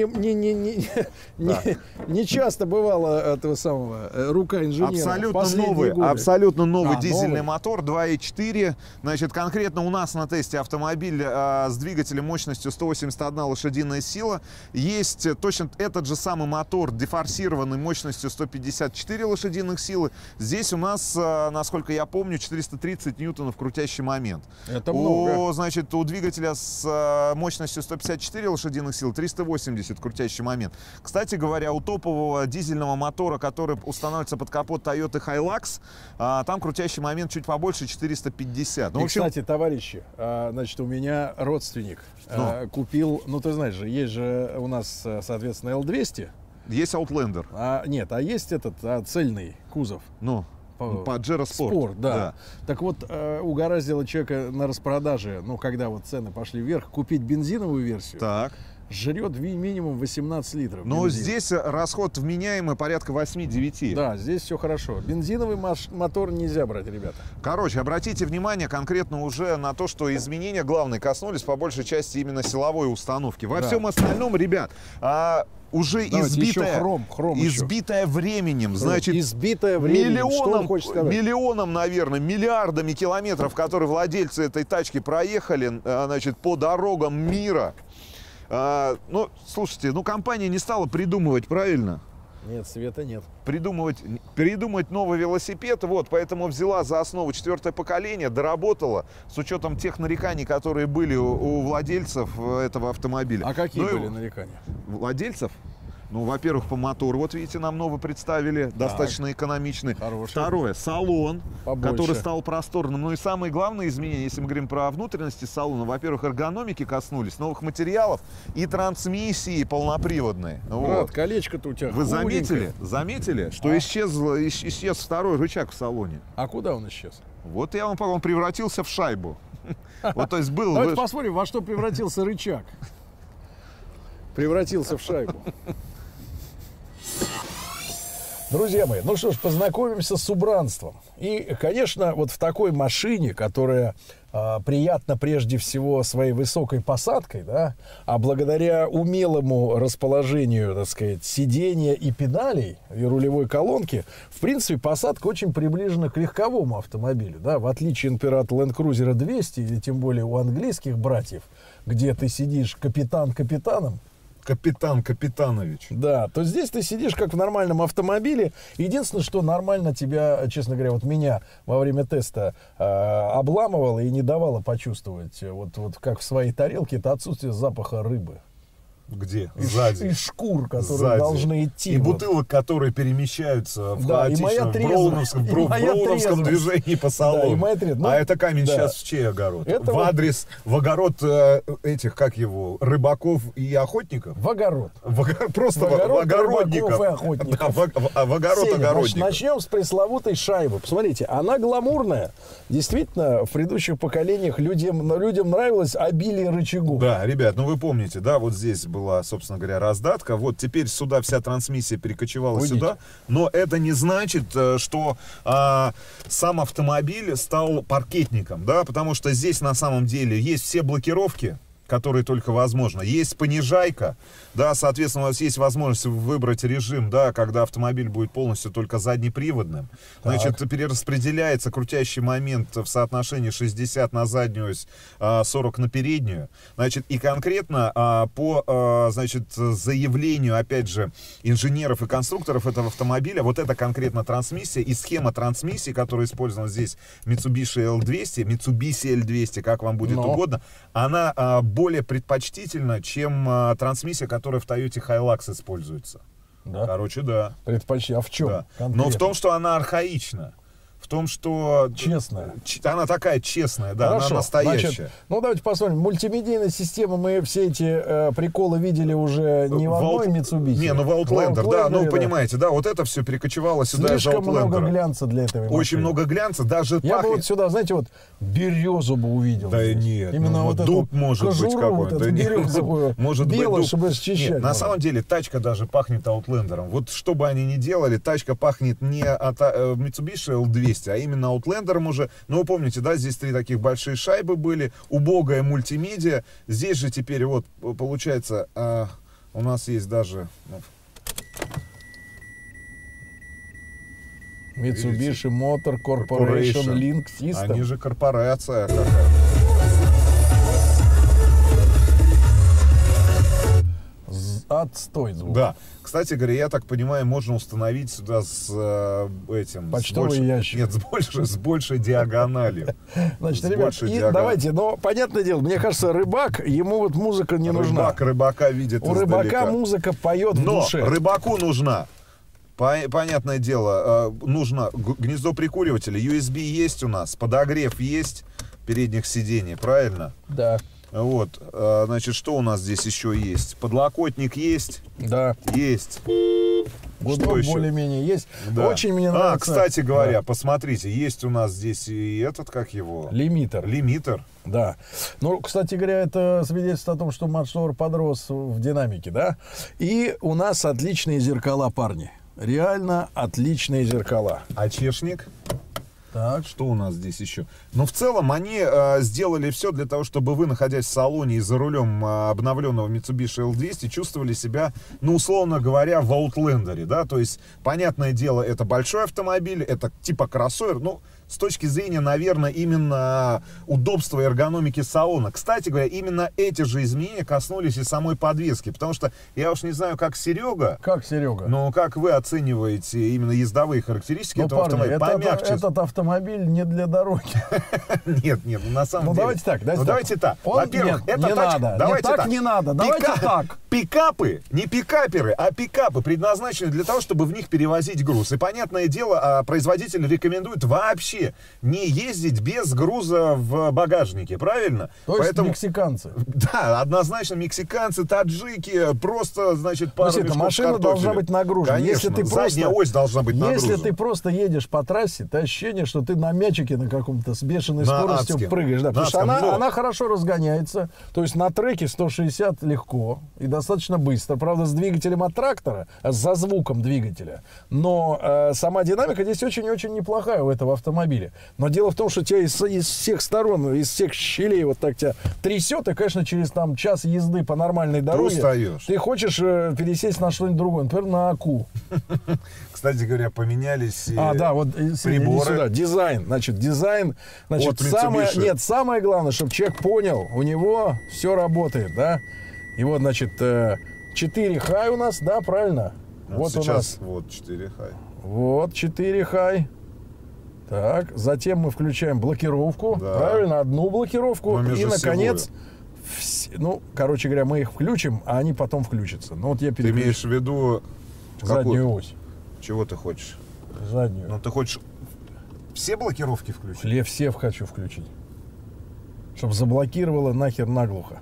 не часто бывало этого самого рука инженера. Абсолютно Последние новый, годы. абсолютно новый А, дизельный новый. мотор 2.4. Значит, конкретно у нас на тесте автомобиль с двигателем мощностью 181 лошадиная сила. Есть точно этот же самый мотор, дефорсированный мощностью 154 лошадиных силы. Здесь у нас, насколько я помню, 430 ньютонов крутящий момент. Это много. Значит, у двигателя с мощностью 154 лошадиных сил 380 крутящий момент. Кстати говоря, у топового дизельного мотора, который устанавливается под капот Toyota Hilux, там крутящий момент чуть побольше 450. Ну, И, в общем, кстати, товарищи, значит, у меня родственник купил, ну, ты знаешь же, есть же у нас, соответственно, L200. есть Outlander. Нет, а есть этот цельный кузов. Ну, Паджеро Спорт. Спорт, да. Так вот, угораздило человека на распродаже, ну, когда вот цены пошли вверх, купить бензиновую версию. Так. Жрет минимум 18 литров. Но бензин. здесь расход вменяемый порядка 8-9. Да, здесь все хорошо. Бензиновый мотор нельзя брать, ребята. Короче, обратите внимание конкретно уже на то, что изменения главные коснулись по большей части именно силовой установки. Во всем остальном, ребят, уже Давайте избитая, еще. избитая временем, значит, избитая временем. Что он хочет сказать? миллионом, наверное, миллиардами километров, которые владельцы этой тачки проехали, значит, по дорогам мира. Ну, слушайте, ну компания не стала придумывать, правильно? Нет, света нет. Придумать новый велосипед, вот, поэтому взяла за основу 4-е поколение, доработала с учетом тех нареканий, которые были у владельцев этого автомобиля. А какие были нарекания? Владельцев? Ну, во-первых, по мотору, вот видите, нам новый представили, достаточно экономичный. Хороший. Второе, салон, Побольше. который стал просторным. Ну и самые главные изменения, если мы говорим про внутренности салона, во-первых, эргономики коснулись, новых материалов и трансмиссии полноприводные. Брат, Вот. колечко-то у тебя Вы худенькое. заметили, что исчез второй рычаг в салоне? А куда он исчез? Вот я вам, по-моему, превратился в шайбу. Вот, то есть был... Давайте посмотрим, во что превратился рычаг. Превратился в шайбу. Друзья мои, ну что ж, познакомимся с убранством. И, конечно, вот в такой машине, которая приятна прежде всего своей высокой посадкой, да, а благодаря умелому расположению, так сказать, сиденья и педалей и рулевой колонки, в принципе, посадка очень приближена к легковому автомобилю, да, в отличие, например, от Land Cruiser 200 или тем более у английских братьев, где ты сидишь капитан капитаном, Капитан Капитанович. да, то здесь ты сидишь как в нормальном автомобиле. Единственное, что нормально тебя, честно говоря, вот меня во время теста обламывало и не давало почувствовать, вот как в своей тарелке, это отсутствие запаха рыбы. Где? И шкур, которые должны идти. И вот. бутылок, которые перемещаются в Да, и моя хаотичном, в броуновском движении по салону. Да, и моя трезвость. Ну, а это камень да. сейчас в чей огород? Это В огород этих, как его, рыбаков и охотников? В огород. Просто в огород огородников. рыбаков и охотников. Да, в огород Сеня, огородников. значит, начнем с пресловутой шайбы. Посмотрите, она гламурная. Действительно, в предыдущих поколениях людям нравилось обилие рычагов. Да, ребят, ну вы помните, да, вот здесь была, собственно говоря, раздатка. Вот теперь сюда вся трансмиссия перекочевала сюда. Но это не значит, что сам автомобиль стал паркетником, да, потому что здесь на самом деле есть все блокировки, которые только возможно. Есть понижайка, да, соответственно, у вас есть возможность выбрать режим, да, когда автомобиль будет полностью только заднеприводным. Значит, перераспределяется крутящий момент в соотношении 60 на заднюю ось, 40 на переднюю. Значит, и конкретно по, значит, заявлению, опять же, инженеров и конструкторов этого автомобиля, вот эта конкретно трансмиссия и схема трансмиссии, которая использована здесь Mitsubishi L200, как вам будет угодно, она более предпочтительна, чем трансмиссия, которая в Toyota Hilux используется. Да? Короче, да. А в чем? Да. Но в том, что она архаична. В том, что... Честная. Она такая честная, да, Хорошо. она настоящая. Значит, ну, давайте посмотрим. Мультимедийная система, мы все эти приколы видели уже не в одной Mitsubishi. Не, ну в Outlander, да, ну, понимаете, да, вот это все перекочевало сюда из Outlander. Слишком много глянца для этого машины. Очень много глянца, даже Я бы вот сюда, знаете, вот березу бы увидел. Да здесь. нет, именно ну, вот дуб эту может быть кожуру, вот какой-то. эту Да нет, березовую, может быть белую, дуб. чтобы счищать. Нет, на самом деле тачка даже пахнет Outlander'ом. Вот что бы они ни делали, тачка пахнет не от Mitsubishi L200, а именно Outlander'ом уже. Ну, вы помните, да, здесь 3 таких большие шайбы были, убогая мультимедиа. Здесь же теперь вот получается, у нас есть даже... Mitsubishi Motor Corporation Link System. Они же корпорация какая. Отстой звук. Да. Кстати говоря, я так понимаю, можно установить сюда с этим... Почтовый ящик. Нет, с большей диагональю. Значит, ребят, давайте, но понятное дело, мне кажется, рыбак, ему вот музыка не нужна. Рыбака видит У рыбака музыка поет в душе. Но рыбаку нужна. Понятное дело, нужно гнездо прикуривателя, USB есть у нас, подогрев есть передних сидений, правильно? Да. Вот, значит, что у нас здесь еще есть? Подлокотник есть? Да. Есть. Гудок еще? более-менее есть. Да. Очень мне нравится. Кстати говоря, посмотрите, есть у нас здесь и этот, как его? Лимитер. Лимитер. Да. Ну, кстати говоря, это свидетельство о том, что мотор подрос в динамике, да. И у нас отличные зеркала, парни. Реально отличные зеркала. А чешник? Так. Что у нас здесь еще? Ну, в целом, они сделали все для того, чтобы вы, находясь в салоне и за рулем обновленного Mitsubishi L200, чувствовали себя, ну, условно говоря, в Outlander'е, да, то есть, понятное дело, это большой автомобиль, это типа кроссовер, ну, с точки зрения, наверное, именно удобства и эргономики салона. Кстати говоря, именно эти же изменения коснулись и самой подвески, потому что, я уж не знаю, как Серега, Как, Серега? но как вы оцениваете именно ездовые характеристики Ну, этого парни, автомобиля? Помягче. этот автомобиль не для дороги. Нет, ну на самом Ну, деле. давайте так, Ну, давайте так. Он- Во-первых, нет, это не тачка. надо. Давайте Не так не надо. Давайте так. Пикапы, не пикаперы, а пикапы предназначены для того, чтобы в них перевозить груз. И, понятное дело, производитель рекомендует вообще не ездить без груза в багажнике, правильно? То есть мексиканцы. Да, однозначно мексиканцы, таджики, просто, значит, пару Действительно, мешков машина картофеля. должна быть нагружена. Конечно, задняя ось должна быть нагружена. Если ты просто едешь по трассе, то ощущение, что ты на мячике на каком-то с бешеной На скоростью адском. прыгаешь. Да, На потому что адском, но- она хорошо разгоняется. То есть на треке 160 легко и достаточно быстро. Правда, с двигателем от трактора, за звуком двигателя. Но сама динамика здесь очень-очень неплохая у этого автомобиля. Но дело в том, что тебя из всех сторон, из всех щелей вот так тебя трясет, и, конечно, через там час езды по нормальной дороге устаешь. ты хочешь пересесть на что-нибудь другое, например, на АКУ. Кстати говоря, поменялись Да, вот иди приборы. сюда. Дизайн. Значит, дизайн. Значит, От Mitsubishi. самое главное, чтобы человек понял, у него все работает, да. И вот, значит, 4 хай у нас, да, правильно? Вот сейчас у нас. вот 4 хай. Вот 4 хай. Так, затем мы включаем блокировку. Да. Правильно, одну блокировку. Но И, между наконец, ну, короче говоря, мы их включим, а они потом включатся. Ну, вот я Ты переключу имеешь в виду заднюю ось. Чего ты хочешь? Заднюю. Ну, ты хочешь все блокировки включить? Все хочу включить. Чтобы заблокировало нахер наглухо.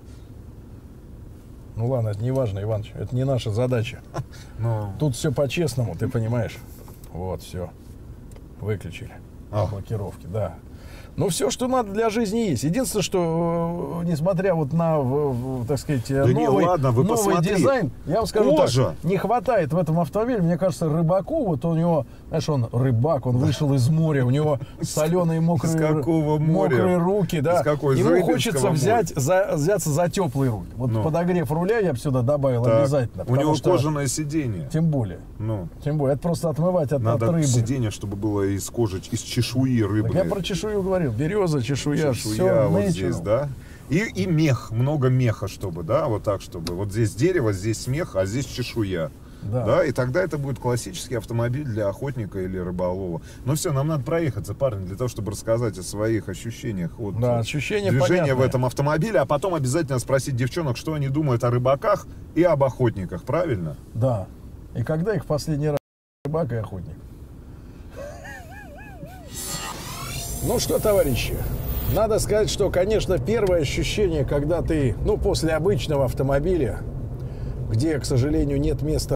Ну ладно, это не важно, Иваныч. Это не наша задача. Ну, Тут все по-честному, ты понимаешь. Вот, все. Выключили. Блокировки, да. Ну, все, что надо для жизни, есть. Единственное, что, несмотря вот на, так сказать, новый дизайн, я вам скажу Кожа. так, не хватает в этом автомобиле, мне кажется, рыбаку, вот у него, знаешь, он рыбак, он вышел из моря, у него соленые мокрые, Из какого моря? мокрые руки, да. Из какой? Из Ему Рыбинского хочется моря? взяться за теплый руль. Вот Ну. подогрев руля я бы сюда добавил так. обязательно. У потому него что, кожаное сиденье. Тем более. Ну, Это просто отмывать от надо рыбы. сиденье, чтобы было из кожи, из чешуи рыбы. Так я про чешую говорил. Береза, чешуя, Чешуя все вот здесь, да? И мех, много меха, чтобы, да, вот так, чтобы. Вот здесь дерево, здесь мех, а здесь чешуя. Да. И тогда это будет классический автомобиль для охотника или рыболова. Ну все, нам надо проехаться, парни, для того, чтобы рассказать о своих ощущениях от ощущения движения понятные. в этом автомобиле, а потом обязательно спросить девчонок, что они думают о рыбаках и об охотниках, правильно? Да. И когда их в последний раз рыбак и охотник? Ну что, товарищи, надо сказать, что, конечно, первое ощущение, когда ты, ну, после обычного автомобиля, где, к сожалению, нет места